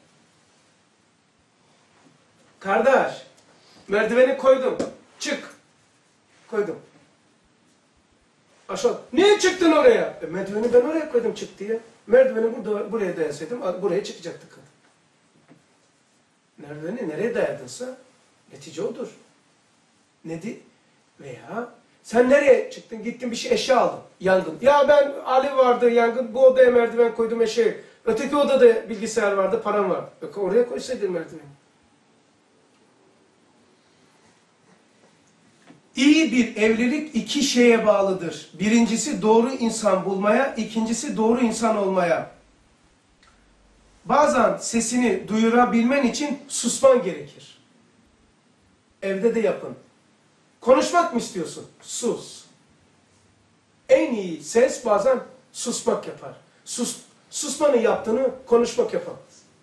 Kardeş, merdiveni koydum. Çık. Koydum. Aşağı. Niye çıktın oraya? Merdiveni ben oraya koydum çık diye. Merdiveni buraya dayasaydım buraya çıkacaktı kadın. Merdiveni nereye dayadınsa netice odur. Nedir? Veya sen nereye çıktın? Gittin bir şey eşya aldın. Yangın. Ya ben alev vardı yangın. Bu odaya merdiven koydum eşya. Öteki odada bilgisayar vardı param vardı. Oraya koysaydın merdiveni. İyi bir evlilik iki şeye bağlıdır. Birincisi doğru insan bulmaya, ikincisi doğru insan olmaya. Bazen sesini duyurabilmen için susman gerekir. Evde de yapın. Konuşmak mı istiyorsun? Sus. En iyi ses bazen susmak yapar. Susmanın yaptığını konuşmak yapamaz.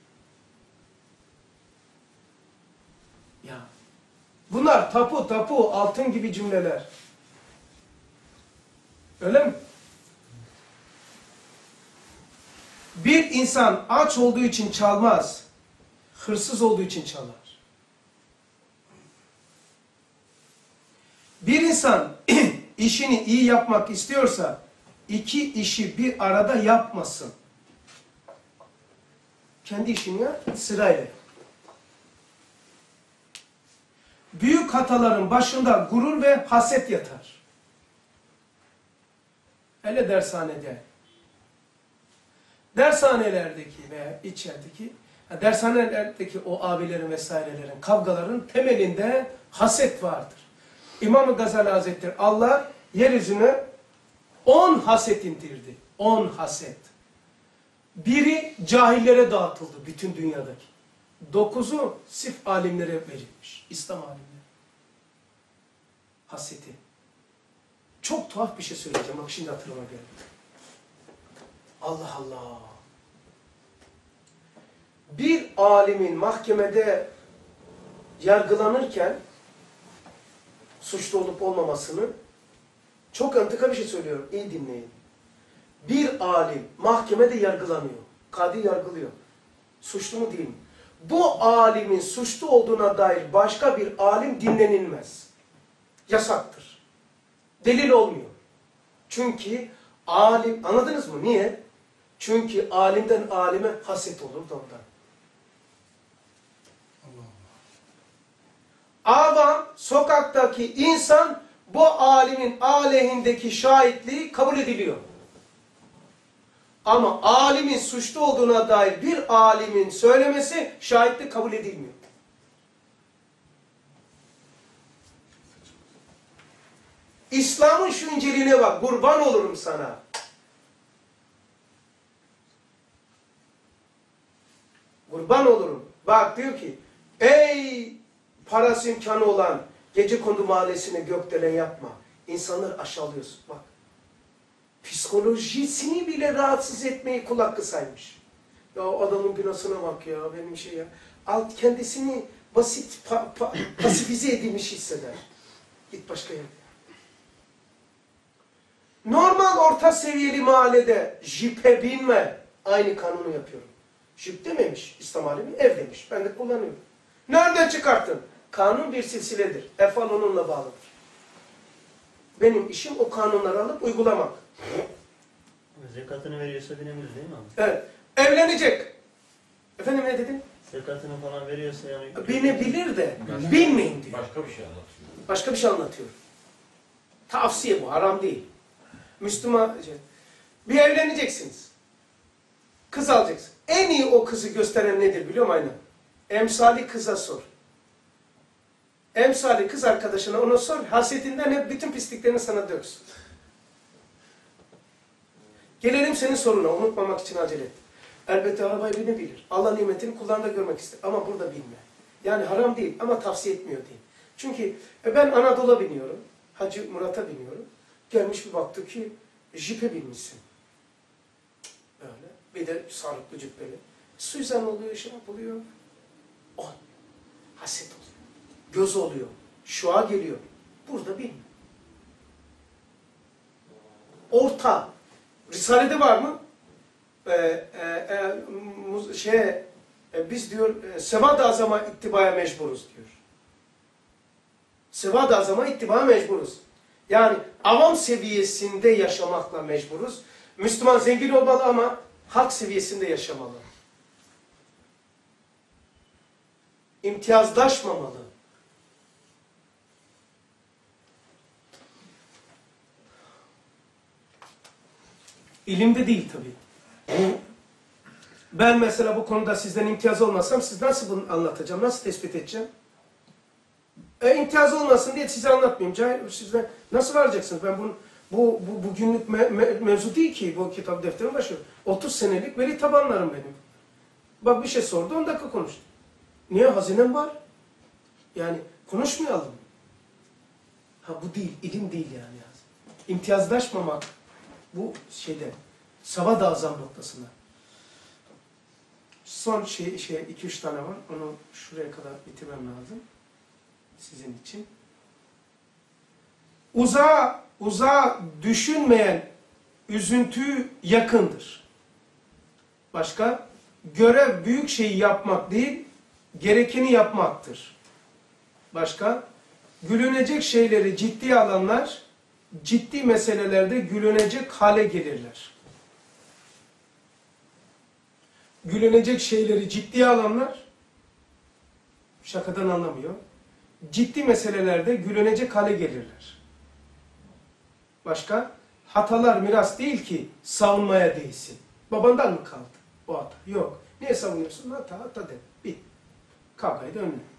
Ya, bunlar tapu altın gibi cümleler. Öyle mi? Bir insan aç olduğu için çalmaz, hırsız olduğu için çalar. Bir insan işini iyi yapmak istiyorsa iki işi bir arada yapmasın. Kendi işini yap, sırayla. Büyük hataların başında gurur ve haset yatar. Hele dershanede. Dershanelerdeki veya içerideki, dershanelerdeki o abilerin vesairelerin kavgaların temelinde haset vardır. İmam-ı Gazali Hazretleri Allah yeryüzüne 10 haset indirdi. 10 haset. Biri cahillere dağıtıldı bütün dünyadaki. 9'u sırf alimlere verilmiş. İslam alimleri. Haseti. Çok tuhaf bir şey söyleyeceğim. Bak şimdi hatırıma geldi. Allah Allah. Bir alimin mahkemede yargılanırken suçlu olup olmamasını, çok antika bir şey söylüyorum. İyi dinleyin. Bir alim mahkemede yargılanıyor. Kadı yargılıyor. Suçlu mu değil mi? Bu alimin suçlu olduğuna dair başka bir alim dinlenilmez. Yasaktır. Delil olmuyor. Çünkü alim, anladınız mı? Niye? Çünkü alimden alime haset olur da ondan. Avam, sokaktaki insan bu alimin aleyhindeki şahitliği kabul ediliyor. Ama alimin suçlu olduğuna dair bir alimin söylemesi şahitlik kabul edilmiyor. İslam'ın şu inceliğine bak, kurban olurum sana. Kurban olurum. Bak diyor ki, ey parası imkanı olan Gecekondu mahallesine gökdelen yapma. İnsanları aşağılıyorsun. Bak. Psikolojisini bile rahatsız etmeyi kul hakkı saymış. Ya adamın günahına bak ya, benim şey ya. Kendisini basit, pasifize edilmiş hisseder. Git başka yere. Normal orta seviyeli mahallede jipe binme. Aynı kanunu yapıyorum. Jip dememiş İslam alemi, ev demiş. Ben de kullanıyorum. Nereden çıkarttın? Kanun bir silsiledir. Efal onunla bağlıdır. Benim işim o kanunları alıp uygulamak. Zekatını veriyorsa binebilir değil mi abi? Evet. Evlenecek. Efendim ne dedin? Zekatını falan veriyorsa yani... Binebilir de bilmeyin diyor. Başka bir şey anlatıyor. Başka bir şey anlatıyor. Tavsiye bu, haram değil. Müslüman, bir evleneceksiniz. Kız alacaksın. En iyi o kızı gösteren nedir biliyor musun? Aynen. Emsali kıza sor. Emsali kız arkadaşına ona sor. Hasetinden hep bütün pisliklerini sana döksün. Gelelim senin soruna. Unutmamak için acele et. Elbette arabayı binebilir. Allah nimetini kulağında görmek ister. Ama burada bilme. Yani haram değil ama tavsiye etmiyor değil. Çünkü ben Anadolu'ya biniyorum. Hacı Murat'a biniyorum. Gelmiş bir baktı ki jipe binmişsin. Öyle. Bir de sarıklı cübbeli. Suizan oluyor, şey yapılıyor. On. Haset oluyor. Göz oluyor. Şua geliyor. Burada bilme. Orta. Risale'de var mı? Biz diyor Sevad-ı Azam'a ittibaya mecburuz diyor. Sevad-ı Azam'a ittibaya mecburuz. Yani avam seviyesinde yaşamakla mecburuz. Müslüman zengin olmalı ama halk seviyesinde yaşamalı. İmtiyazlaşmamalı. İlimde değil tabii. Ben mesela bu konuda sizden imtiyaz olmasam siz nasıl bunu anlatacağım, nasıl tespit edeceğim? İmtiyaz olmasın diye size anlatmayayım. Cahil, sizden nasıl varacaksınız? Ben bu günlük mevzu değil ki bu kitap defterin başı. 30 senelik veri tabanlarım benim. Bak bir şey sordu 10 dakika konuştu. Niye? Hazinem var. Yani konuşmayalım. Ha bu değil, ilim değil yani. İmtiyazlaşmamak bu şeyde, Savad Azam noktasında. Son 2-3 tane var. Onu şuraya kadar bitirmem lazım. Sizin için. Uzağa düşünmeyen üzüntü yakındır. Başka? Görev büyük şeyi yapmak değil, gerekeni yapmaktır. Başka? Gülünecek şeyleri ciddiye alanlar, ciddi meselelerde gülünecek hale gelirler. Gülünecek şeyleri ciddiye alanlar, şakadan anlamıyor, ciddi meselelerde gülünecek hale gelirler. Başka? Hatalar miras değil ki savunmaya değilsin. Babandan mı kaldı o hata? Yok. Niye savunuyorsun? Hata de. Bit. Kavgayı da önüne.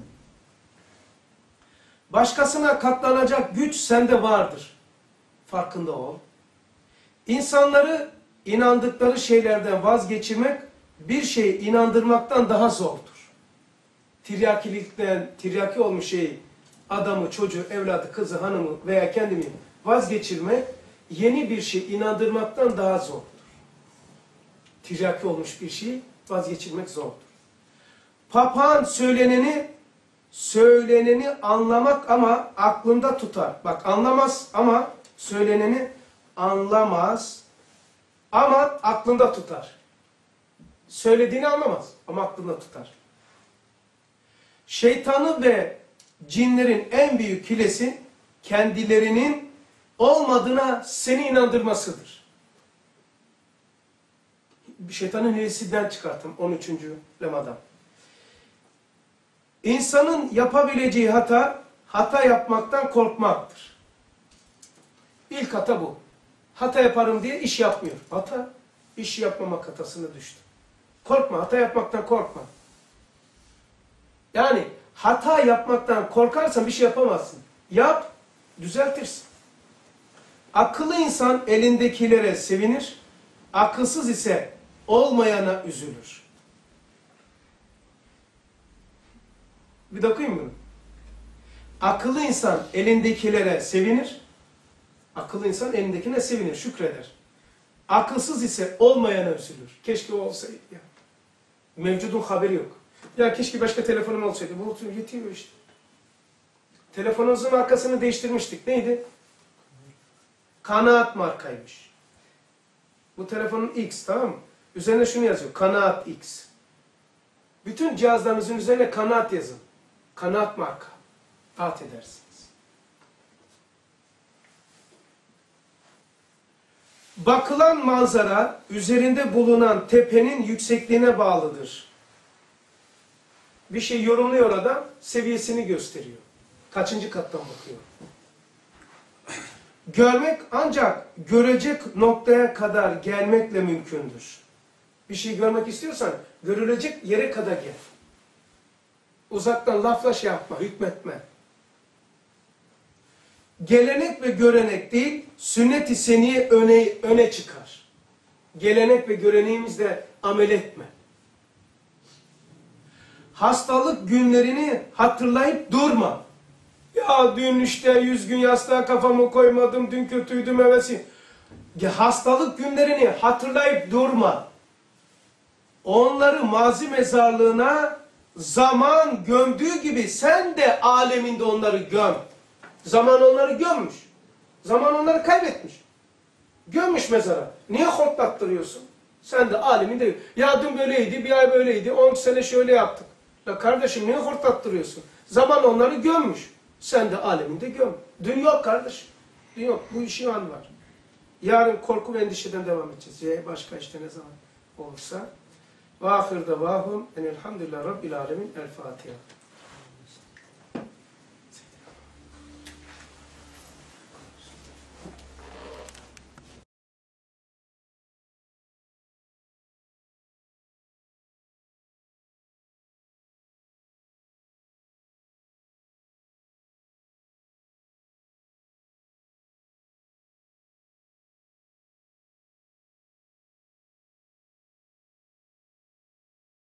Başkasına katlanacak güç sende vardır. Farkında ol. İnsanları inandıkları şeylerden vazgeçirmek bir şeye inandırmaktan daha zordur. Tiryaki olmuş şeyi, adamı, çocuğu, evladı, kızı, hanımı veya kendimi vazgeçirmek yeni bir şey inandırmaktan daha zordur. Tiryaki olmuş bir şeyi vazgeçirmek zordur. Papağan söyleneni anlamak ama aklında tutar. Bak anlamaz ama söyleneni anlamaz ama aklında tutar. Söylediğini anlamaz ama aklında tutar. Şeytanı ve cinlerin en büyük hilesi kendilerinin olmadığına seni inandırmasıdır. Şeytanın hilesinden çıkarttım 13. lemadan. İnsanın yapabileceği hata yapmaktan korkmaktır. İlk hata bu. Hata yaparım diye iş yapmıyor. İş yapmamak hatasına düştü. Korkma, hata yapmaktan korkma. Yani hata yapmaktan korkarsan bir şey yapamazsın. Yap, düzeltirsin. Akıllı insan elindekilere sevinir, akılsız ise olmayana üzülür. Bir de okuyayım bunu. Akıllı insan elindekilere sevinir, akıllı insan elindekine sevinir, şükreder. Akılsız ise olmayana üzülür. Keşke o olsaydı ya. Mevcudun haberi yok. Ya keşke başka telefonum olsaydı. Bu yetiyor işte. Telefonumuzun markasını değiştirmiştik. Neydi? Kanaat markaymış. Bu telefonun X, tamam mı? Üzerine şunu yazıyor. Kanaat X. Bütün cihazlarınızın üzerine kanaat yazın. Kanaat marka. Rahat edersiniz. Bakılan manzara üzerinde bulunan tepenin yüksekliğine bağlıdır. Bir şey yorumluyor adam, seviyesini gösteriyor. Kaçıncı kattan bakıyor. Görmek ancak görecek noktaya kadar gelmekle mümkündür. Bir şey görmek istiyorsan görülecek yere kadar gel. Uzaktan lafla şey yapma, hükmetme. Gelenek ve görenek değil, sünnet-i seniye öne çıkar. Gelenek ve göreneğimizle amel etme. Hastalık günlerini hatırlayıp durma. Ya dün işte 100 gün yastığa kafamı koymadım, dün kötüydüm hevesi. Hastalık günlerini hatırlayıp durma. Onları mazi mezarlığına zaman gömdüğü gibi sen de aleminde onları göm. Zaman onları gömmüş. Zaman onları kaybetmiş. Gömmüş mezara. Niye hortlattırıyorsun? Sen de aleminde. Ya dün böyleydi, bir ay böyleydi, 10 sene şöyle yaptık. Ya kardeşim niye hortlattırıyorsun? Zaman onları gömmüş. Sen de aleminde göm. Dün yok kardeşim. Dün yok. Bu işin an var. Yarın korku ve endişeden devam edeceğiz. Başka işte ne zaman olursa. Ve ahir davahum enelhamdülillah rabbil alemin. El Fatiha.